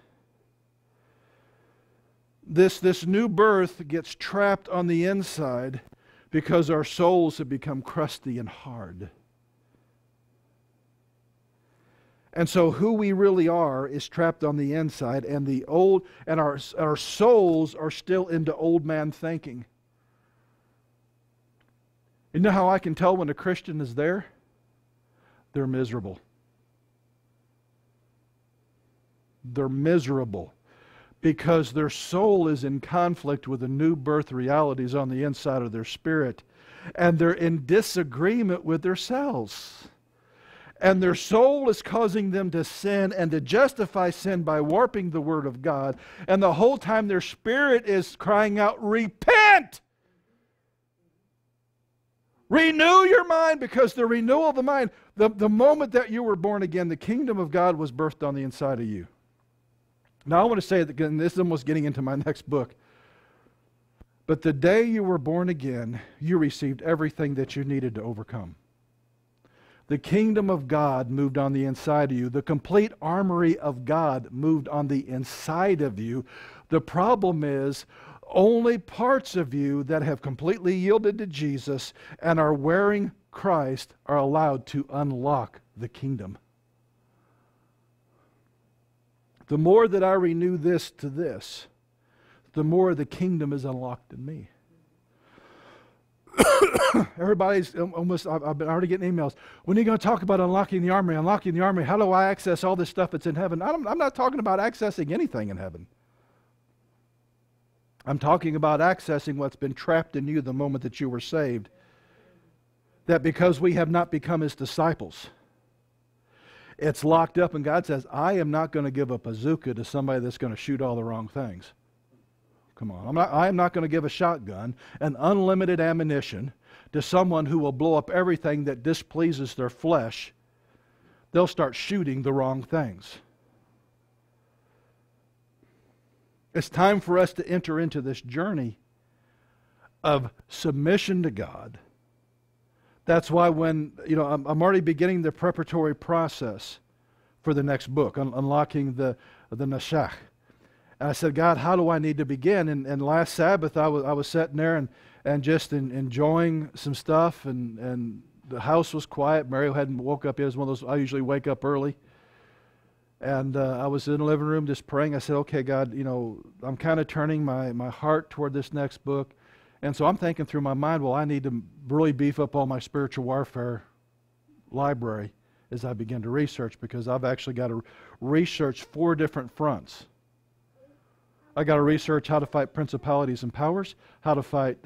This new birth gets trapped on the inside because our souls have become crusty and hard. And so who we really are is trapped on the inside, and our souls are still into old man thinking. You know how I can tell when a Christian is there? They're miserable. They're miserable because their soul is in conflict with the new birth realities on the inside of their spirit, and they're in disagreement with themselves. And their soul is causing them to sin and to justify sin by warping the Word of God. And the whole time their spirit is crying out, repent! Renew your mind, because the renewal of the mind, the moment that you were born again, the kingdom of God was birthed on the inside of you. Now I want to say that, and this is almost getting into my next book, but the day you were born again, you received everything that you needed to overcome. The kingdom of God moved on the inside of you. The complete armory of God moved on the inside of you. The problem is, only parts of you that have completely yielded to Jesus and are wearing Christ are allowed to unlock the kingdom. The more that I renew this to this, the more the kingdom is unlocked in me. Everybody's almost, I've been already getting emails. When are you going to talk about unlocking the army? Unlocking the army. How do I access all this stuff that's in heaven? I'm not talking about accessing anything in heaven. I'm talking about accessing what's been trapped in you the moment that you were saved. That because we have not become His disciples, it's locked up, and God says, I am not going to give a bazooka to somebody that's going to shoot all the wrong things. Come on. I am not going to give a shotgun and unlimited ammunition to someone who will blow up everything that displeases their flesh. They'll start shooting the wrong things. It's time for us to enter into this journey of submission to God. That's why when, I'm already beginning the preparatory process for the next book, unlocking the Nashach. And I said, God, how do I need to begin? And last Sabbath, I was sitting there and just enjoying some stuff, and the house was quiet. Mario hadn't woke up yet. It was one of those, I usually wake up early. And I was in the living room just praying. I said, okay, God, I'm kind of turning my heart toward this next book. And so I'm thinking through my mind, well, I need to really beef up all my spiritual warfare library as I begin to research, because I've actually got to research 4 different fronts. I got to research how to fight principalities and powers, how to fight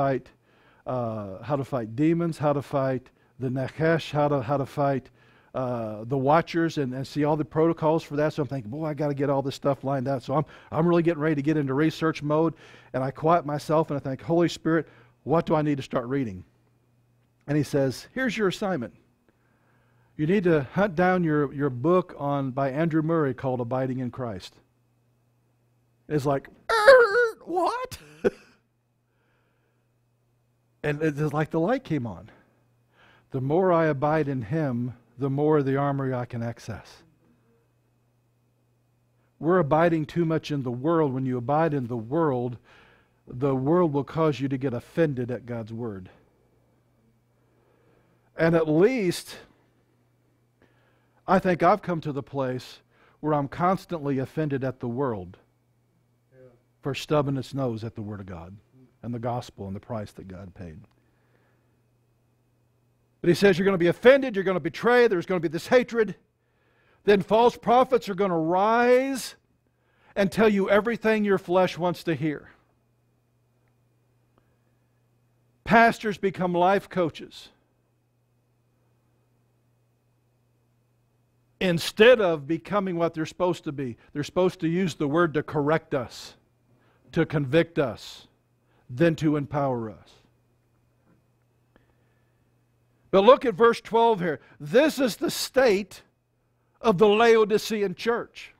demons, how to fight the Nachash, how to fight the Watchers, and see all the protocols for that. So I'm thinking, boy, I got to get all this stuff lined out. So I'm really getting ready to get into research mode, and I quiet myself and I think, Holy Spirit, what do I need to start reading? And He says, here's your assignment. You need to hunt down your book by Andrew Murray called Abiding in Christ. It's like, what? And it's like the light came on. The more I abide in Him, the more of the armory I can access. We're abiding too much in the world. When you abide in the world will cause you to get offended at God's Word. And at least, I think I've come to the place where I'm constantly offended at the world for stubbing its nose at the Word of God and the gospel and the price that God paid. But He says you're going to be offended, you're going to betray, there's going to be this hatred. Then false prophets are going to rise and tell you everything your flesh wants to hear. Pastors become life coaches instead of becoming what they're supposed to be. They're supposed to use the Word to correct us, to convict us, then to empower us. But look at verse 12 here. This is the state of the Laodicean church.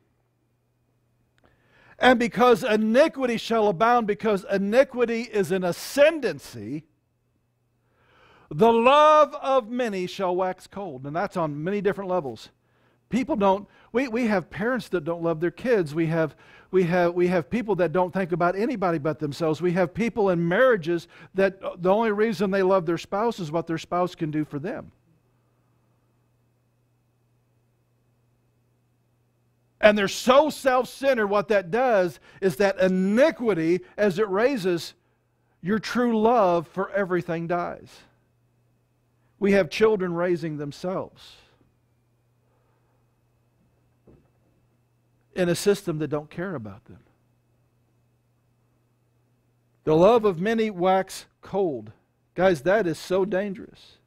And because iniquity shall abound, because iniquity is an ascendancy, the love of many shall wax cold. And that's on many different levels. People don't, we have parents that don't love their kids. We have people that don't think about anybody but themselves. We have people in marriages that the only reason they love their spouse is what their spouse can do for them. And they're so self-centered, what that does is that iniquity, as it raises, your true love for everything dies. We have children raising themselves in a system that don't care about them. The love of many wax cold. Guys, that is so dangerous.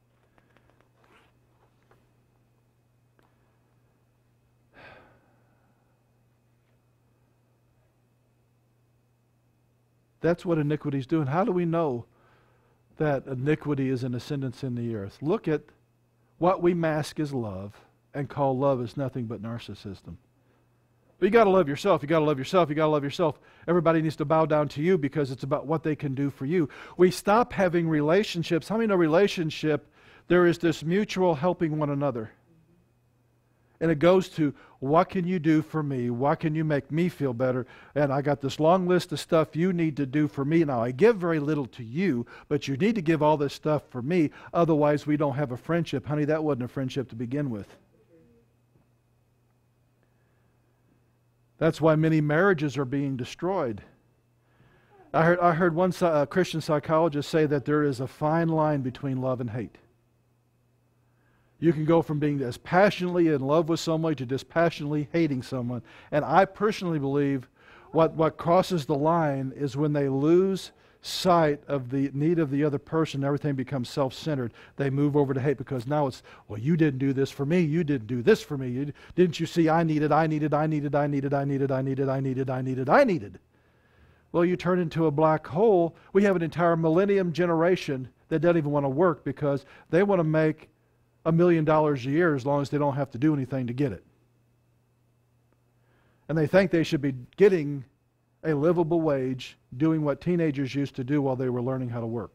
That's what iniquity is doing. How do we know that iniquity is an ascendance in the earth? Look at what we mask as love and call love as nothing but narcissism. But you got to love yourself. You got to love yourself. You got to love yourself. Everybody needs to bow down to you because it's about what they can do for you. We stop having relationships. How many know relationship, there is this mutual helping one another. And it goes to, what can you do for me? What can you make me feel better? And I got this long list of stuff you need to do for me. Now, I give very little to you, but you need to give all this stuff for me. Otherwise, we don't have a friendship. Honey, that wasn't a friendship to begin with. That's why many marriages are being destroyed. I heard one Christian psychologist say that there is a fine line between love and hate. You can go from being as passionately in love with someone to just passionately hating someone. And I personally believe what crosses the line is when they lose sight of the need of the other person, everything becomes self-centered. They move over to hate because now it's, well, you didn't do this for me, you didn't do this for me. Didn't you see I needed. Well, you turn into a black hole. We have an entire millennium generation that doesn't even want to work because they want to make $1 million a year as long as they don't have to do anything to get it. And they think they should be getting a livable wage doing what teenagers used to do while they were learning how to work.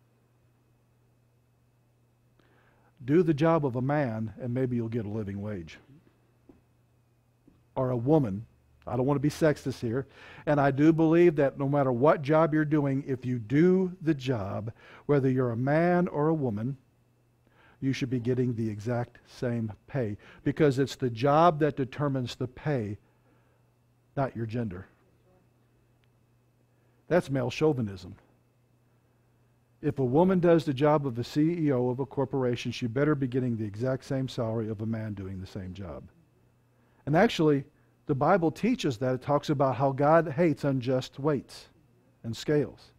Do the job of a man and maybe you'll get a living wage. Or a woman. I don't want to be sexist here. And I do believe that no matter what job you're doing, if you do the job, whether you're a man or a woman, you should be getting the exact same pay. Because it's the job that determines the pay, not your gender. That's male chauvinism. If a woman does the job of a CEO of a corporation, she better be getting the exact same salary of a man doing the same job. And actually, the Bible teaches that. It talks about how God hates unjust weights and scales.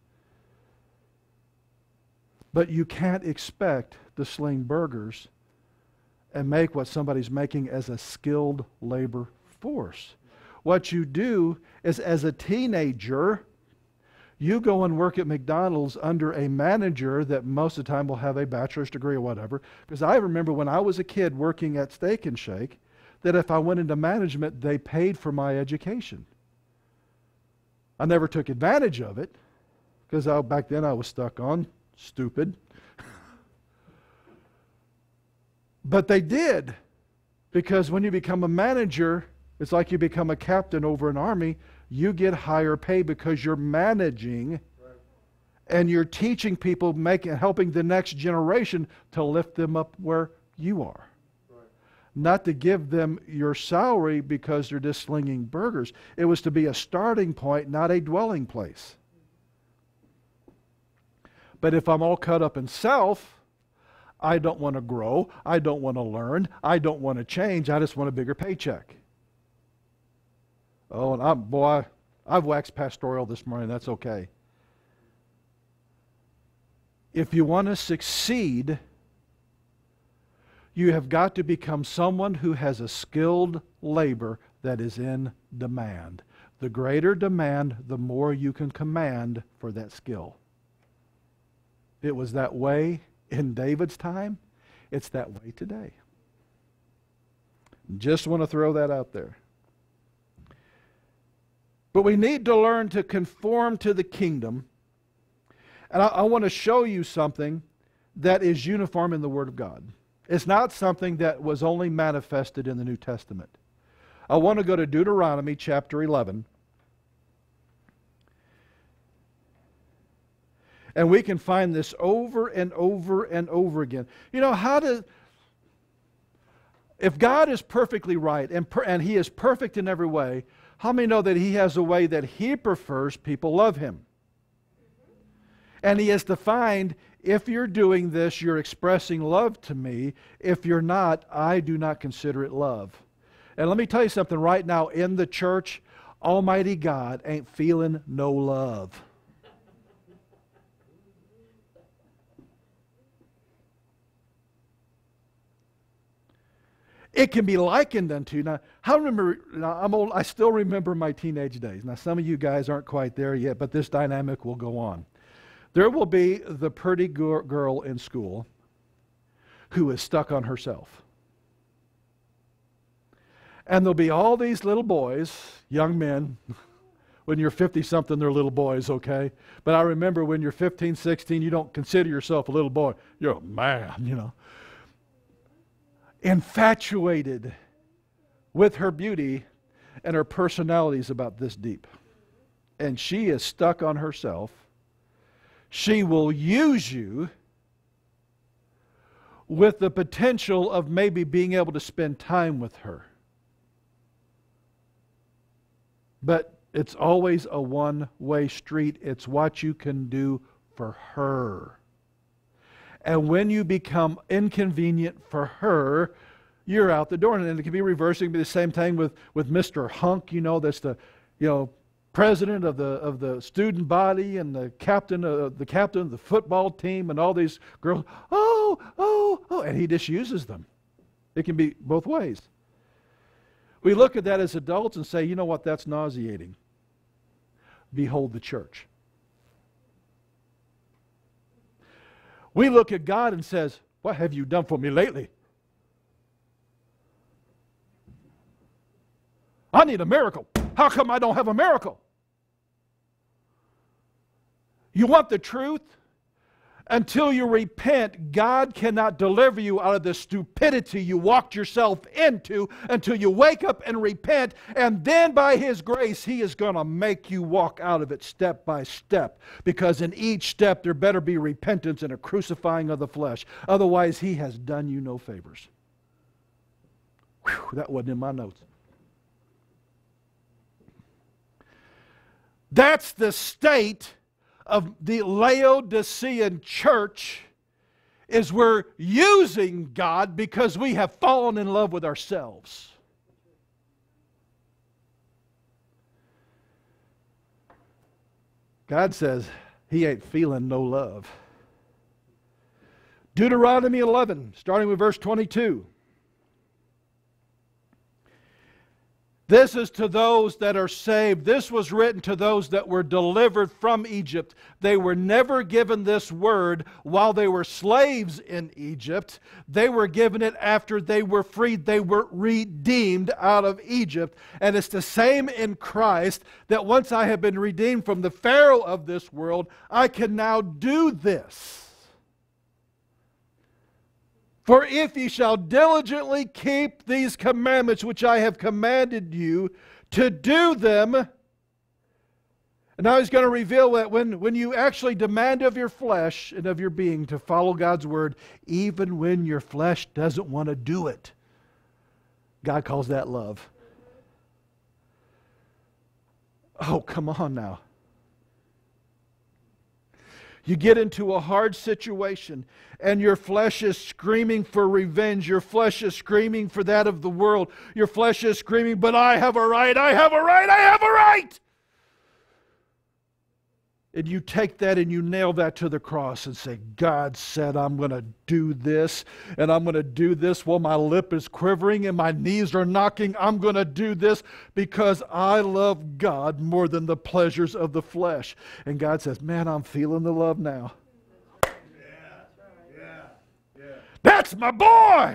But you can't expect to sling burgers and make what somebody's making as a skilled labor force. What you do is, as a teenager, you go and work at McDonald's under a manager that most of the time will have a bachelor's degree or whatever. Because I remember when I was a kid working at Steak and Shake, that if I went into management, they paid for my education. I never took advantage of it, because back then I was stuck on stupid. But they did, because when you become a manager, it's like you become a captain over an army. You get higher pay because you're managing, and you're teaching people, helping the next generation to lift them up where you are. Not to give them your salary because they're just slinging burgers. It was to be a starting point, not a dwelling place. But if I'm all caught up in self, I don't want to grow, I don't want to learn, I don't want to change, I just want a bigger paycheck. Oh, and I've waxed pastoral this morning, that's okay. If you want to succeed, you have got to become someone who has a skilled labor that is in demand. The greater demand, the more you can command for that skill. It was that way in David's time. It's that way today. Just want to throw that out there. But we need to learn to conform to the kingdom. And I want to show you something that is uniform in the Word of God. It's not something that was only manifested in the New Testament. I want to go to Deuteronomy chapter 11. And we can find this over and over and over again. You know, if God is perfectly right and He is perfect in every way, how many know that He has a way that He prefers people love Him? And He has defined, if you're doing this, you're expressing love to me. If you're not, I do not consider it love. And let me tell you something right now, in the church, Almighty God ain't feeling no love. It can be likened unto. Now, I'm old. I still remember my teenage days. Now, some of you guys aren't quite there yet, but this dynamic will go on. There will be the pretty girl in school who is stuck on herself. And there'll be all these little boys, young men. When you're 50-something, they're little boys, okay? But I remember when you're 15, 16, you don't consider yourself a little boy. You're a man, you know. Infatuated with her beauty, and her personality is about this deep. And she is stuck on herself. She will use you with the potential of maybe being able to spend time with her. But it's always a one-way street. It's what you can do for her. And when you become inconvenient for her, you're out the door. And it can be reversing, but the same thing with Mr. Hunk, that's the, president of the student body and the captain of the football team and all these girls. Oh, and he just uses them. It can be both ways. We look at that as adults and say, you know what, that's nauseating. Behold the church. We look at God and says, what have you done for me lately? I need a miracle. How come I don't have a miracle? You want the truth? Until you repent, God cannot deliver you out of the stupidity you walked yourself into until you wake up and repent, and then by His grace, He is going to make you walk out of it step by step, because in each step there better be repentance and a crucifying of the flesh. Otherwise, He has done you no favors. Whew, that wasn't in my notes. That's the state of the Laodicean church, is we're using God because we have fallen in love with ourselves. God says He ain't feeling no love. Deuteronomy 11, starting with verse 22. This is to those that are saved. This was written to those that were delivered from Egypt. They were never given this word while they were slaves in Egypt. They were given it after they were freed. They were redeemed out of Egypt. And it's the same in Christ, that once I have been redeemed from the Pharaoh of this world, I can now do this. For if ye shall diligently keep these commandments which I have commanded you to do them. And now He's going to reveal that when you actually demand of your flesh and of your being to follow God's word, even when your flesh doesn't want to do it, God calls that love. Oh, come on now. You get into a hard situation and your flesh is screaming for revenge. Your flesh is screaming for that of the world. Your flesh is screaming, but I have a right, I have a right, I have a right. And you take that and you nail that to the cross and say, God said I'm going to do this, and I'm going to do this while my lip is quivering and my knees are knocking. I'm going to do this because I love God more than the pleasures of the flesh. And God says, man, I'm feeling the love now. Yeah. That's my boy.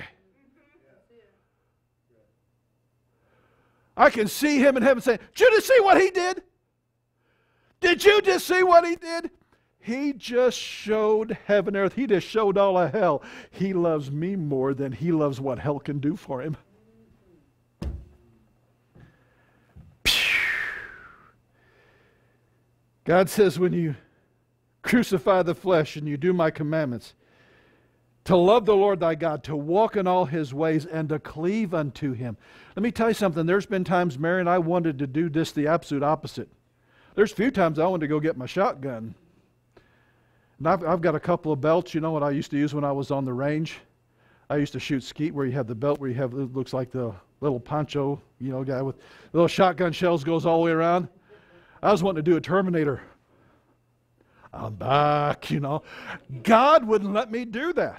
I can see him in heaven saying, did you just see what he did? Did you just see what he did? He just showed heaven and earth. He just showed all of hell. He loves me more than he loves what hell can do for him. God says when you crucify the flesh and you do my commandments, to love the Lord thy God, to walk in all His ways, and to cleave unto Him. Let me tell you something. There's been times, Mary and I wanted to do this the absolute opposite. There's a few times I wanted to go get my shotgun. And I've got a couple of belts, you know what I used to use when I was on the range? I used to shoot skeet where you have the belt where you have, it looks like the little poncho, you know, guy with little shotgun shells goes all the way around. I was wanting to do a Terminator. I'm back, you know. God wouldn't let me do that.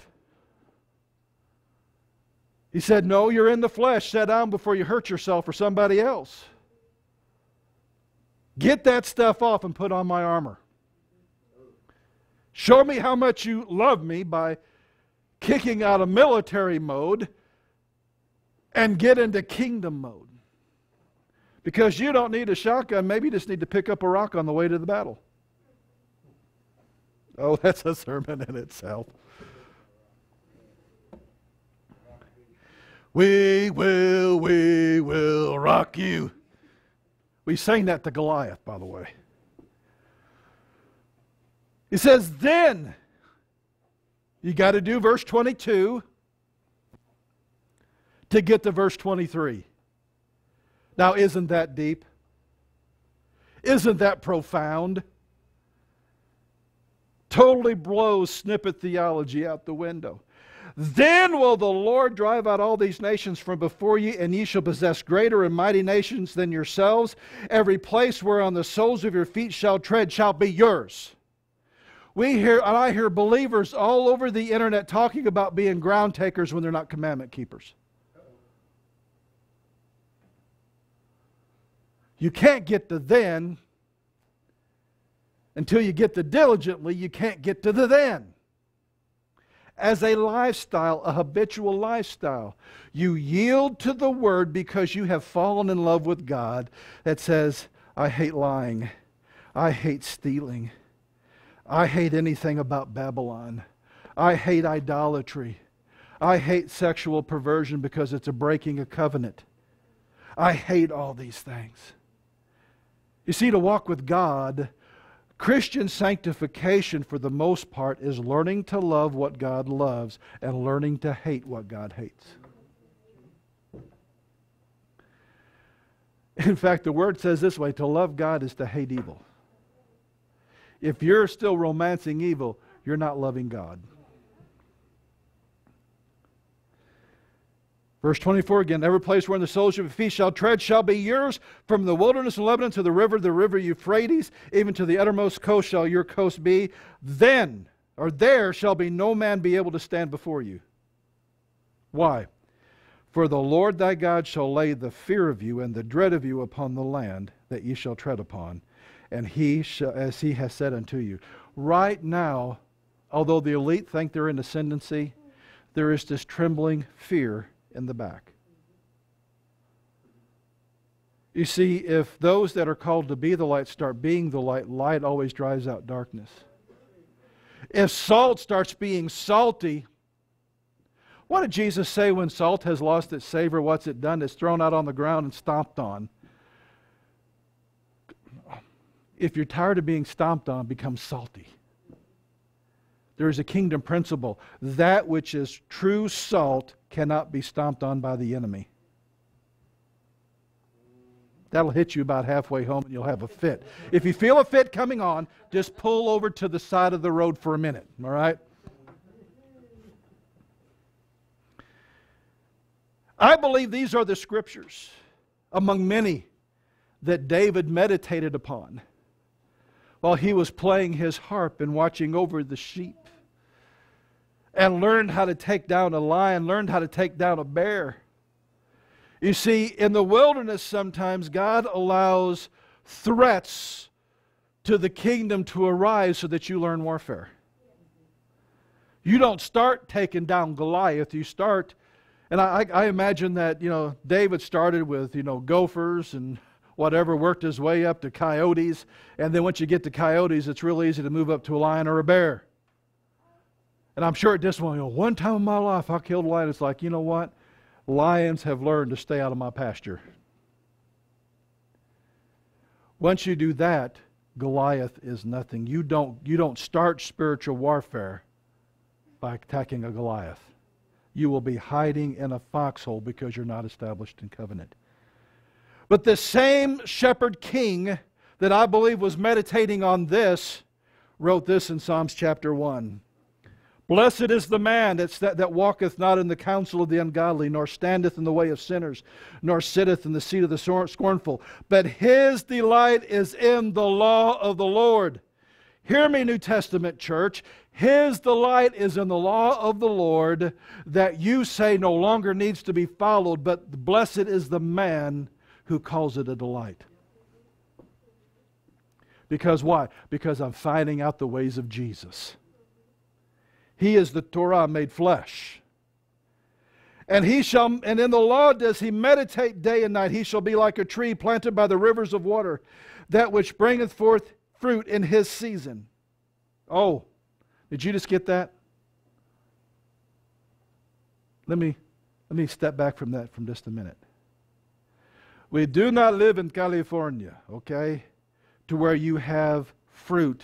He said, no, you're in the flesh. Sit down before you hurt yourself or somebody else. Get that stuff off and put on my armor. Show me how much you love me by kicking out of military mode and get into kingdom mode. Because you don't need a shotgun. Maybe you just need to pick up a rock on the way to the battle. Oh, that's a sermon in itself. We will rock you. We sang that to Goliath, by the way. He says, then, you got to do verse 22 to get to verse 23. Now, isn't that deep? Isn't that profound? Totally blows snippet theology out the window. Then will the Lord drive out all these nations from before you, and ye shall possess greater and mighty nations than yourselves. Every place whereon the soles of your feet shall tread shall be yours. I hear believers all over the internet talking about being ground takers when they're not commandment keepers. You can't get to then until you get to diligently. You can't get to the then. As a lifestyle, a habitual lifestyle, you yield to the Word because you have fallen in love with God that says, I hate lying. I hate stealing. I hate anything about Babylon. I hate idolatry. I hate sexual perversion because it's a breaking of covenant. I hate all these things. You see, to walk with God, Christian sanctification for the most part is learning to love what God loves and learning to hate what God hates. In fact, the Word says this way, to love God is to hate evil. If you're still romancing evil, you're not loving God. Verse 24 again, every place wherein the soles of your feet shall tread shall be yours. From the wilderness of Lebanon to the river Euphrates, even to the uttermost coast shall your coast be. Then, or there shall be no man be able to stand before you. Why? For the Lord thy God shall lay the fear of you and the dread of you upon the land that ye shall tread upon. And he shall, as he has said unto you. Right now, although the elite think they're in ascendancy, there is this trembling fear in the back. You see, if those that are called to be the light start being the light, light always drives out darkness. If salt starts being salty, what did Jesus say when salt has lost its savor? What's it done? It's thrown out on the ground and stomped on. If you're tired of being stomped on, become salty. There is a kingdom principle. That which is true salt cannot be stomped on by the enemy. That'll hit you about halfway home and you'll have a fit. If you feel a fit coming on, just pull over to the side of the road for a minute. All right? I believe these are the scriptures among many that David meditated upon while he was playing his harp and watching over the sheep, and learned how to take down a lion, learned how to take down a bear. You see, in the wilderness sometimes God allows threats to the kingdom to arise so that you learn warfare. You don't start taking down Goliath, you start, and I imagine that, David started with, gophers and whatever, worked his way up to coyotes, and then once you get to coyotes, it's real easy to move up to a lion or a bear. And I'm sure at this one time in my life I killed a lion. It's like, you know what? Lions have learned to stay out of my pasture. Once you do that, Goliath is nothing. You don't start spiritual warfare by attacking a Goliath. You will be hiding in a foxhole because you're not established in covenant. But the same shepherd king that I believe was meditating on this wrote this in Psalms chapter 1. Blessed is the man that walketh not in the counsel of the ungodly, nor standeth in the way of sinners, nor sitteth in the seat of the scornful. But his delight is in the law of the Lord. Hear me, New Testament church. His delight is in the law of the Lord that you say no longer needs to be followed, but blessed is the man who calls it a delight. Because why? Because I'm finding out the ways of Jesus. He is the Torah made flesh. And in the law does he meditate day and night. He shall be like a tree planted by the rivers of water, that which bringeth forth fruit in his season. Oh, did you just get that? Let me Let me step back from that for just a minute. We do not live in California, okay, to where you have fruit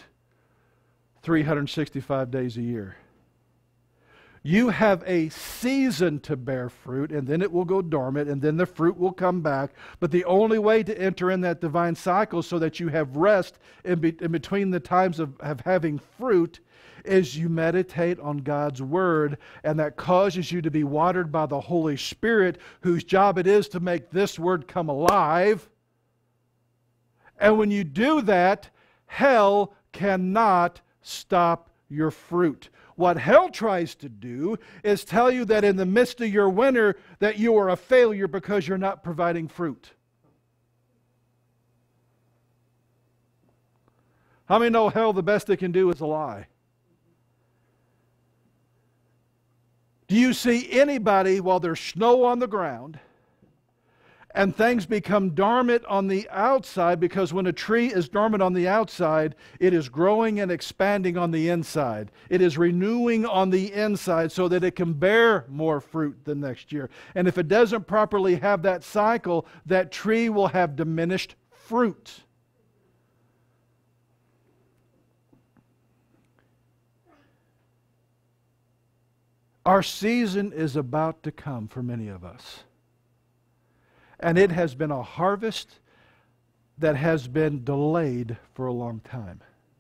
365 days a year. You have a season to bear fruit, and then it will go dormant, and then the fruit will come back. But the only way to enter in that divine cycle so that you have rest in between the times of having fruit is you meditate on God's Word, and that causes you to be watered by the Holy Spirit, whose job it is to make this Word come alive. And when you do that, hell cannot stop your fruit. What hell tries to do is tell you that in the midst of your winter that you are a failure because you're not providing fruit. How many know hell, the best it can do is a lie? Do you see anybody while there's snow on the ground and things become dormant on the outside? Because when a tree is dormant on the outside, it is growing and expanding on the inside. It is renewing on the inside so that it can bear more fruit the next year. And if it doesn't properly have that cycle, that tree will have diminished fruit. Our season is about to come for many of us. And it has been a harvest that has been delayed for a long time.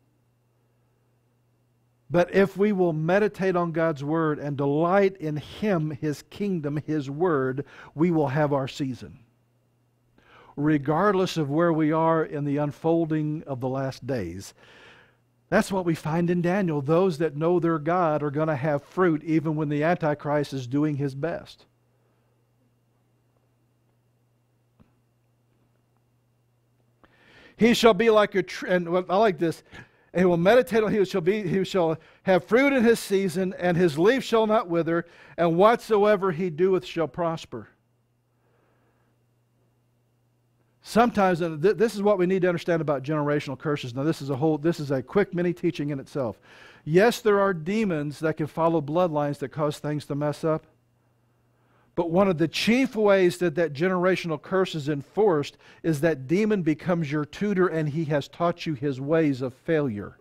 But if we will meditate on God's Word and delight in Him, His kingdom, His Word, we will have our season. Regardless of where we are in the unfolding of the last days. That's what we find in Daniel. Those that know their God are going to have fruit even when the Antichrist is doing his best. He shall be like a tree, and I like this. And he will meditate on, he shall have fruit in his season, and his leaf shall not wither, and whatsoever he doeth shall prosper. Sometimes, and this is what we need to understand about generational curses. Now, this is a quick mini teaching in itself. Yes, there are demons that can follow bloodlines that cause things to mess up. But one of the chief ways that generational curse is enforced is that demon becomes your tutor and he has taught you his ways of failure.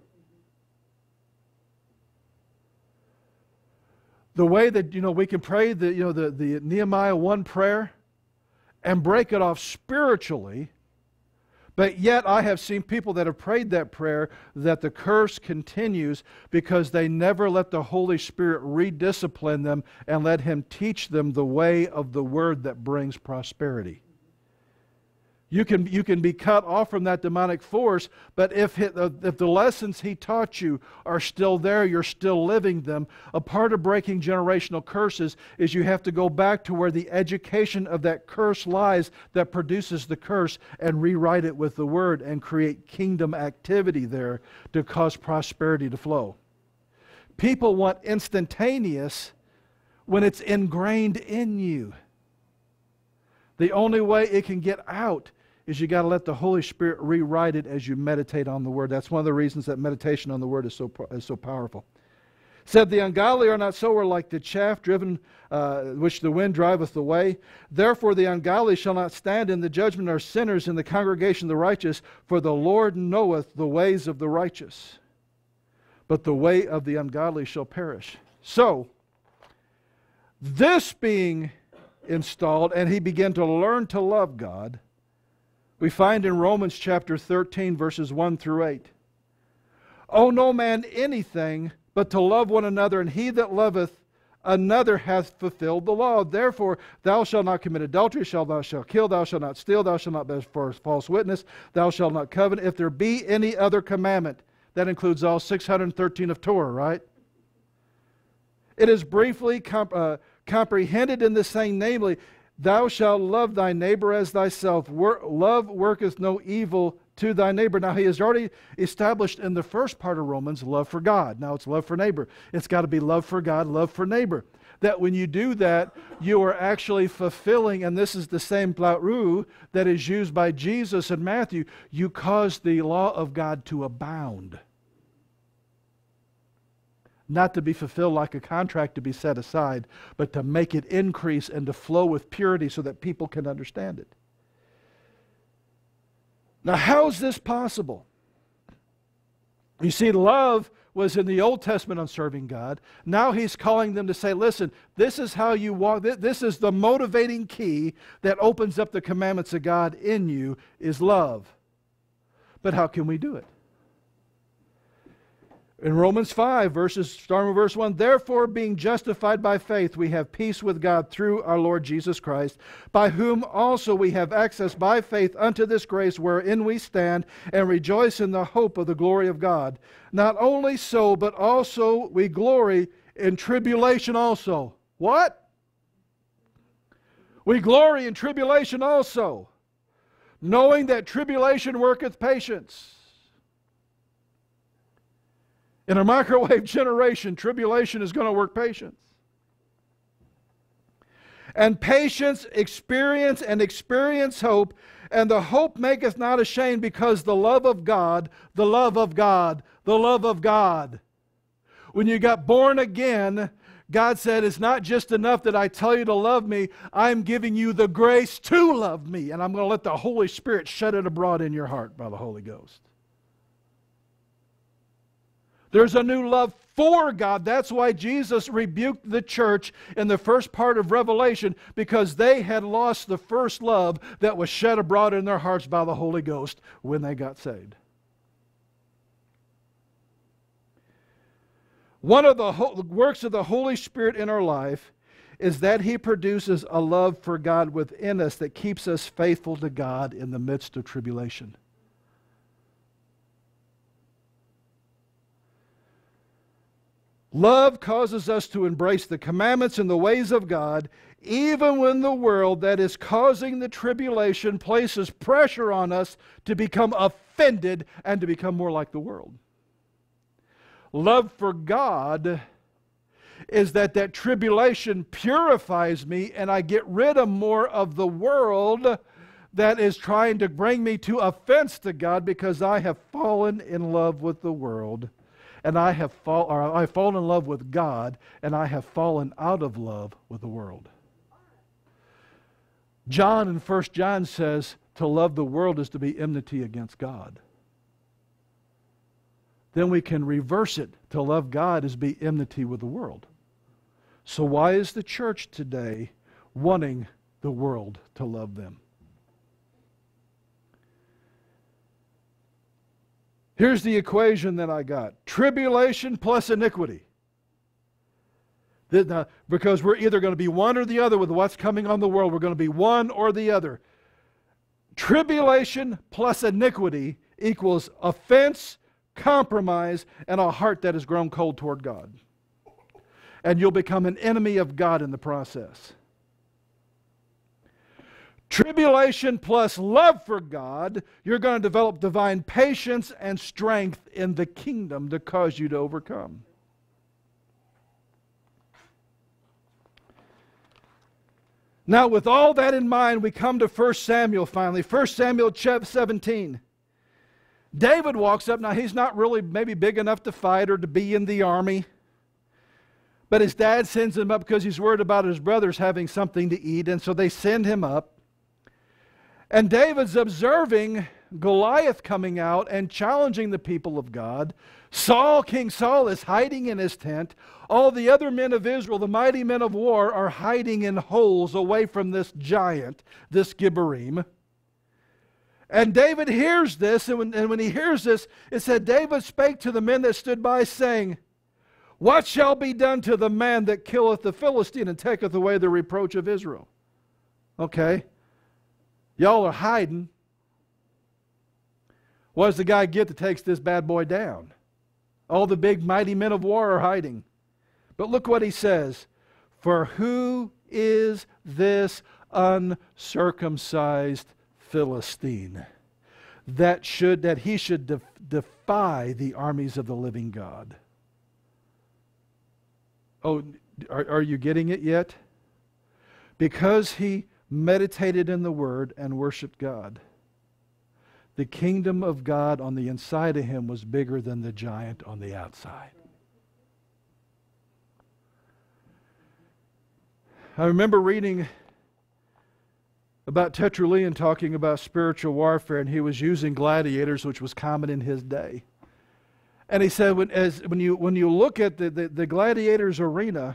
The way that, we can pray the Nehemiah 1 prayer and break it off spiritually, but yet I have seen people that have prayed that prayer that the curse continues because they never let the Holy Spirit rediscipline them and let Him teach them the way of the Word that brings prosperity. You can be cut off from that demonic force, but if the lessons He taught you are still there, you're still living them. A part of breaking generational curses is you have to go back to where the education of that curse lies that produces the curse and rewrite it with the Word and create kingdom activity there to cause prosperity to flow. People want instantaneous when it's ingrained in you. The only way it can get out is you got to let the Holy Spirit rewrite it as you meditate on the Word. That's one of the reasons that meditation on the Word is so powerful. It said, the ungodly are not so, are like the chaff driven, which the wind driveth away. Therefore the ungodly shall not stand in the judgment, nor sinners in the congregation of the righteous, for the Lord knoweth the ways of the righteous, but the way of the ungodly shall perish. So, this being installed, and he began to learn to love God, we find in Romans chapter 13, verses 1 through 8. Owe no man anything but to love one another, and he that loveth another hath fulfilled the law. Therefore, thou shalt not commit adultery, thou shalt kill, thou shalt not steal, thou shalt not bear false witness, thou shalt not covet. If there be any other commandment, that includes all 613 of Torah, right? It is briefly comprehended in the saying, namely, thou shalt love thy neighbor as thyself. Love worketh no evil to thy neighbor. Now, he has already established in the first part of Romans love for God. Now, it's love for neighbor. It's got to be love for God, love for neighbor. That when you do that, you are actually fulfilling, and this is the same plarou that is used by Jesus in Matthew, you cause the law of God to abound. not to be fulfilled like a contract to be set aside, but to make it increase and to flow with purity so that people can understand it. Now, how is this possible? You see, love was in the Old Testament on serving God. Now he's calling them to say, listen, this is how you walk. This is the motivating key that opens up the commandments of God in you, is love. But how can we do it? In Romans 5, starting with verse 1, therefore, being justified by faith, we have peace with God through our Lord Jesus Christ, by whom also we have access by faith unto this grace wherein we stand, and rejoice in the hope of the glory of God. Not only so, but also we glory in tribulation also. What? We glory in tribulation also, knowing that tribulation worketh patience. In a microwave generation, tribulation is going to work patience. And patience, experience, and experience hope. And the hope maketh not ashamed, because the love of God, the love of God, the love of God. When you got born again, God said, it's not just enough that I tell you to love me. I'm giving you the grace to love me. And I'm going to let the Holy Spirit shed it abroad in your heart by the Holy Ghost. There's a new love for God. That's why Jesus rebuked the church in the first part of Revelation, because they had lost the first love that was shed abroad in their hearts by the Holy Ghost when they got saved. One of the works of the Holy Spirit in our life is that He produces a love for God within us that keeps us faithful to God in the midst of tribulation. Love causes us to embrace the commandments and the ways of God, even when the world that is causing the tribulation places pressure on us to become offended and to become more like the world. Love for God is that tribulation purifies me and I get rid of more of the world that is trying to bring me to offense to God, because I have fallen in love with the world. And I've fallen in love with God, and I have fallen out of love with the world. John in 1 John says to love the world is to be enmity against God. Then we can reverse it. To love God is be enmity with the world. So why is the church today wanting the world to love them? Here's the equation that I got. Tribulation plus iniquity. Because we're either going to be one or the other with what's coming on the world. We're going to be one or the other. Tribulation plus iniquity equals offense, compromise, and a heart that has grown cold toward God. And you'll become an enemy of God in the process. Tribulation plus love for God, you're going to develop divine patience and strength in the kingdom to cause you to overcome. Now, with all that in mind, we come to 1 Samuel finally. 1 Samuel 17. David walks up. Now, he's not really maybe big enough to fight or to be in the army. But his dad sends him up because he's worried about his brothers having something to eat. And so they send him up. And David's observing Goliath coming out and challenging the people of God. King Saul is hiding in his tent. All the other men of Israel, the mighty men of war, are hiding in holes away from this giant, this Gibberim. And David hears this, and when he hears this, it said, David spake to the men that stood by, saying, what shall be done to the man that killeth the Philistine and taketh away the reproach of Israel? Okay. Y'all are hiding. What does the guy get that takes this bad boy down? All the big mighty men of war are hiding. But look what he says. For who is this uncircumcised Philistine that he should defy the armies of the living God? Oh, are you getting it yet? Because he meditated in the Word and worshiped God. The kingdom of God on the inside of him was bigger than the giant on the outside. I remember reading about Tertullian talking about spiritual warfare, and he was using gladiators, which was common in his day. And he said, when you look at the gladiators' arena,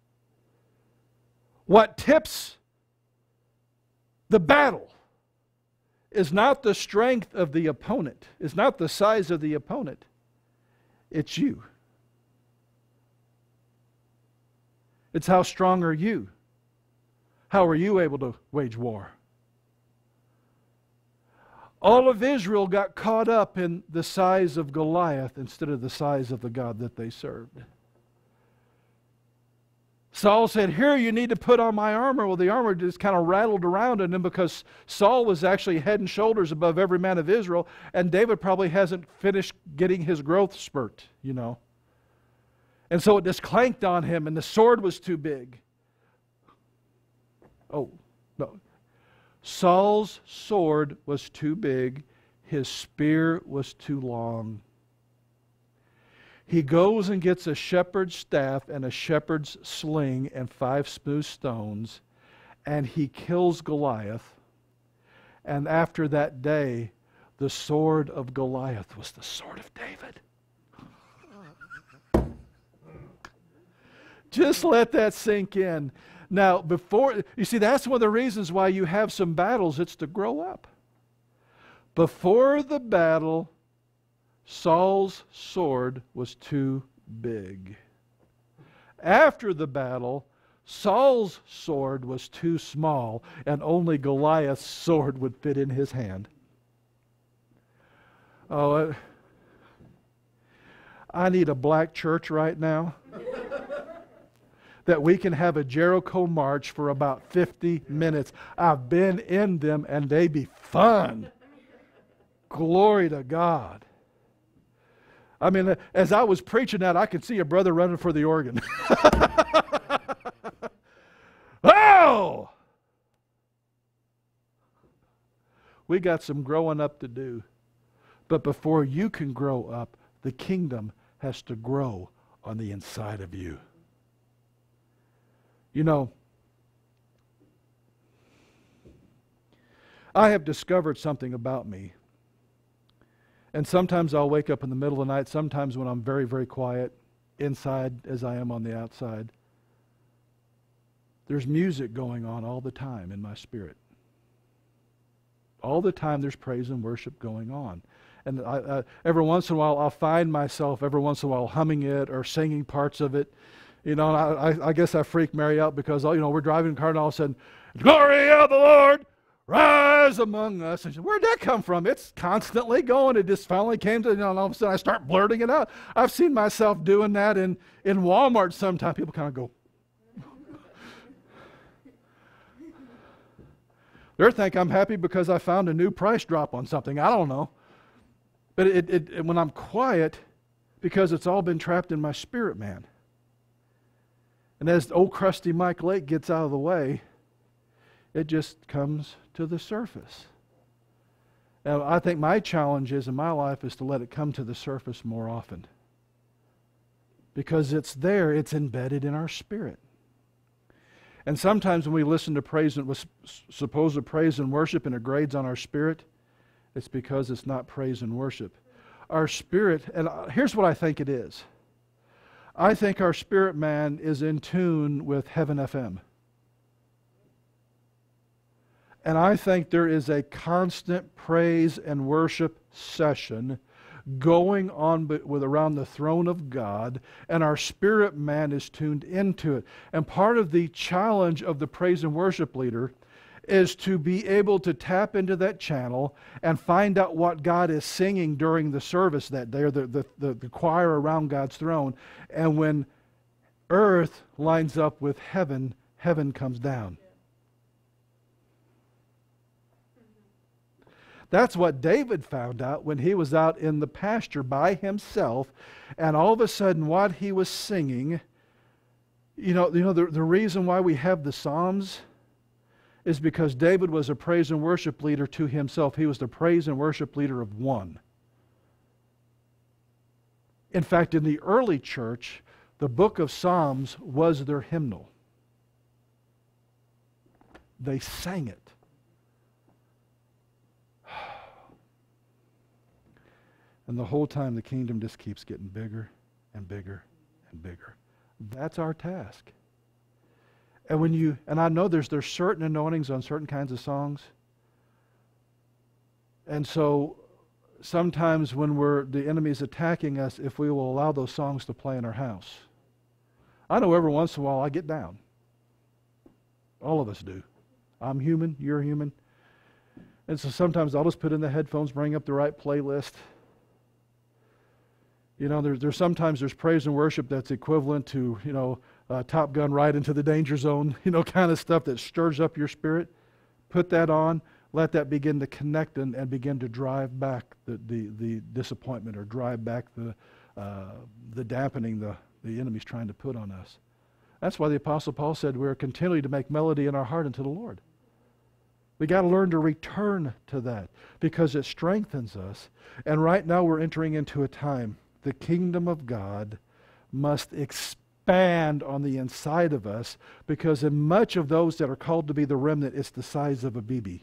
what tips the battle is not the strength of the opponent, is not the size of the opponent, it's you. It's how strong are you? How are you able to wage war? All of Israel got caught up in the size of Goliath instead of the size of the God that they served. Saul said, here, you need to put on my armor. Well, the armor just kind of rattled around in him because Saul was actually head and shoulders above every man of Israel, and David probably hasn't finished getting his growth spurt, you know. And so it just clanked on him, and the sword was too big. Oh, no. Saul's sword was too big. His spear was too long. He goes and gets a shepherd's staff and a shepherd's sling and 5 smooth stones, and he kills Goliath. And after that day, the sword of Goliath was the sword of David. Just let that sink in. Now, you see, that's one of the reasons why you have some battles. It's to grow up. Before the battle, Saul's sword was too big. After the battle, Saul's sword was too small, and only Goliath's sword would fit in his hand. Oh, I need a black church right now that we can have a Jericho march for about 50 minutes. I've been in them, and they be fun. Glory to God. I mean, as I was preaching that, I could see a brother running for the organ. Oh! We got some growing up to do. But before you can grow up, the kingdom has to grow on the inside of you. You know, I have discovered something about me. And sometimes I'll wake up in the middle of the night, sometimes when I'm very, very quiet, inside as I am on the outside. There's music going on all the time in my spirit. All the time there's praise and worship going on. And every once in a while I'll find myself every once in a while humming it or singing parts of it. You know, I guess I freak Mary out because, you know, we're driving in the car and all of a sudden, glory of the Lord, rise among us. And she said, where'd that come from? It's constantly going. It just finally came to, you know, and all of a sudden I start blurting it out. I've seen myself doing that in Walmart sometimes. People kind of go. They think I'm happy because I found a new price drop on something. I don't know. But when I'm quiet, because it's all been trapped in my spirit, man. And as old crusty Mike Lake gets out of the way, it just comes to the surface. And I think my challenge in my life is to let it come to the surface more often. Because it's there, it's embedded in our spirit. And sometimes when we listen to praise and supposed praise and worship and it grades on our spirit, it's because it's not praise and worship. Our spirit, and here's what I think it is. I think our spirit man is in tune with Heaven FM. And I think there is a constant praise and worship session going on with around the throne of God, and our spirit man is tuned into it. And part of the challenge of the praise and worship leader is to be able to tap into that channel and find out what God is singing during the service that day, or the choir around God's throne. And when earth lines up with heaven, heaven comes down. That's what David found out when he was out in the pasture by himself, and all of a sudden what he was singing, the reason why we have the Psalms is because David was a praise and worship leader to himself. He was the praise and worship leader of one. In fact, in the early church, the book of Psalms was their hymnal. They sang it. And the whole time the kingdom just keeps getting bigger and bigger and bigger. That's our task. And I know there's certain anointings on certain kinds of songs. And so sometimes when the enemy's attacking us, if we will allow those songs to play in our house. I know every once in a while I get down. All of us do. I'm human, you're human. And so sometimes I'll just put in the headphones, bring up the right playlist. You know, there's sometimes praise and worship that's equivalent to, Top Gun right into the danger zone, kind of stuff that stirs up your spirit. Put that on. Let that begin to connect and begin to drive back the disappointment, or drive back the dampening the enemy's trying to put on us. That's why the Apostle Paul said we are continually to make melody in our heart unto the Lord. We got to learn to return to that because it strengthens us. And right now we're entering into a time the kingdom of God must expand on the inside of us, because in much of those that are called to be the remnant, it's the size of a BB.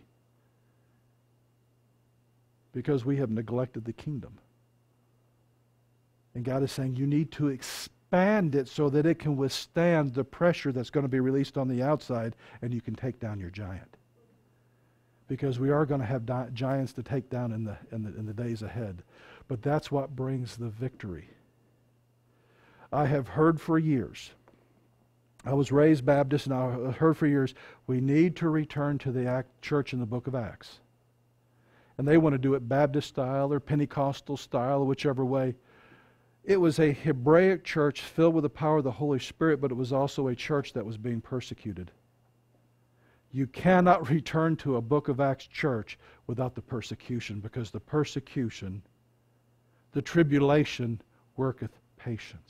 Because we have neglected the kingdom. And God is saying you need to expand it so that it can withstand the pressure that's going to be released on the outside, and you can take down your giant. Because we are going to have giants to take down in the days ahead. But that's what brings the victory. I have heard for years, I was raised Baptist, and I heard for years, we need to return to the church in the book of Acts. And they want to do it Baptist style or Pentecostal style, or whichever way. It was a Hebraic church filled with the power of the Holy Spirit, but it was also a church that was being persecuted. You cannot return to a book of Acts church without the persecution, because the persecution, the tribulation, worketh patience.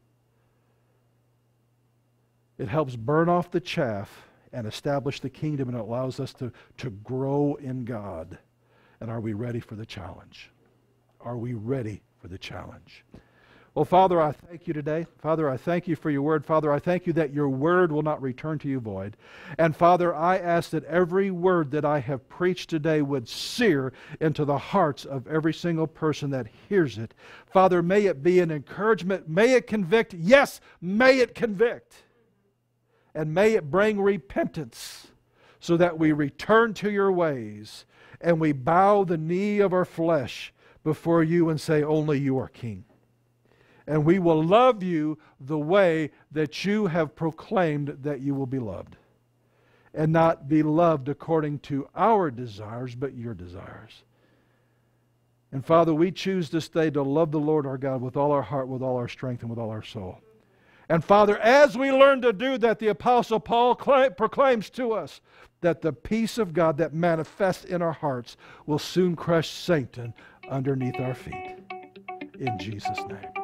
It helps burn off the chaff and establish the kingdom, and it allows us to grow in God. And are we ready for the challenge? Are we ready for the challenge? Well, Father, I thank you today. Father, I thank you for your word. Father, I thank you that your word will not return to you void. And Father, I ask that every word that I have preached today would sear into the hearts of every single person that hears it. Father, may it be an encouragement. May it convict. Yes, may it convict. And may it bring repentance so that we return to your ways and we bow the knee of our flesh before you and say, only you are King. And we will love you the way that you have proclaimed that you will be loved. And not be loved according to our desires, but your desires. And Father, we choose this day to love the Lord our God with all our heart, with all our strength, and with all our soul. And Father, as we learn to do that, the Apostle Paul proclaims to us that the peace of God that manifests in our hearts will soon crush Satan underneath our feet. In Jesus' name.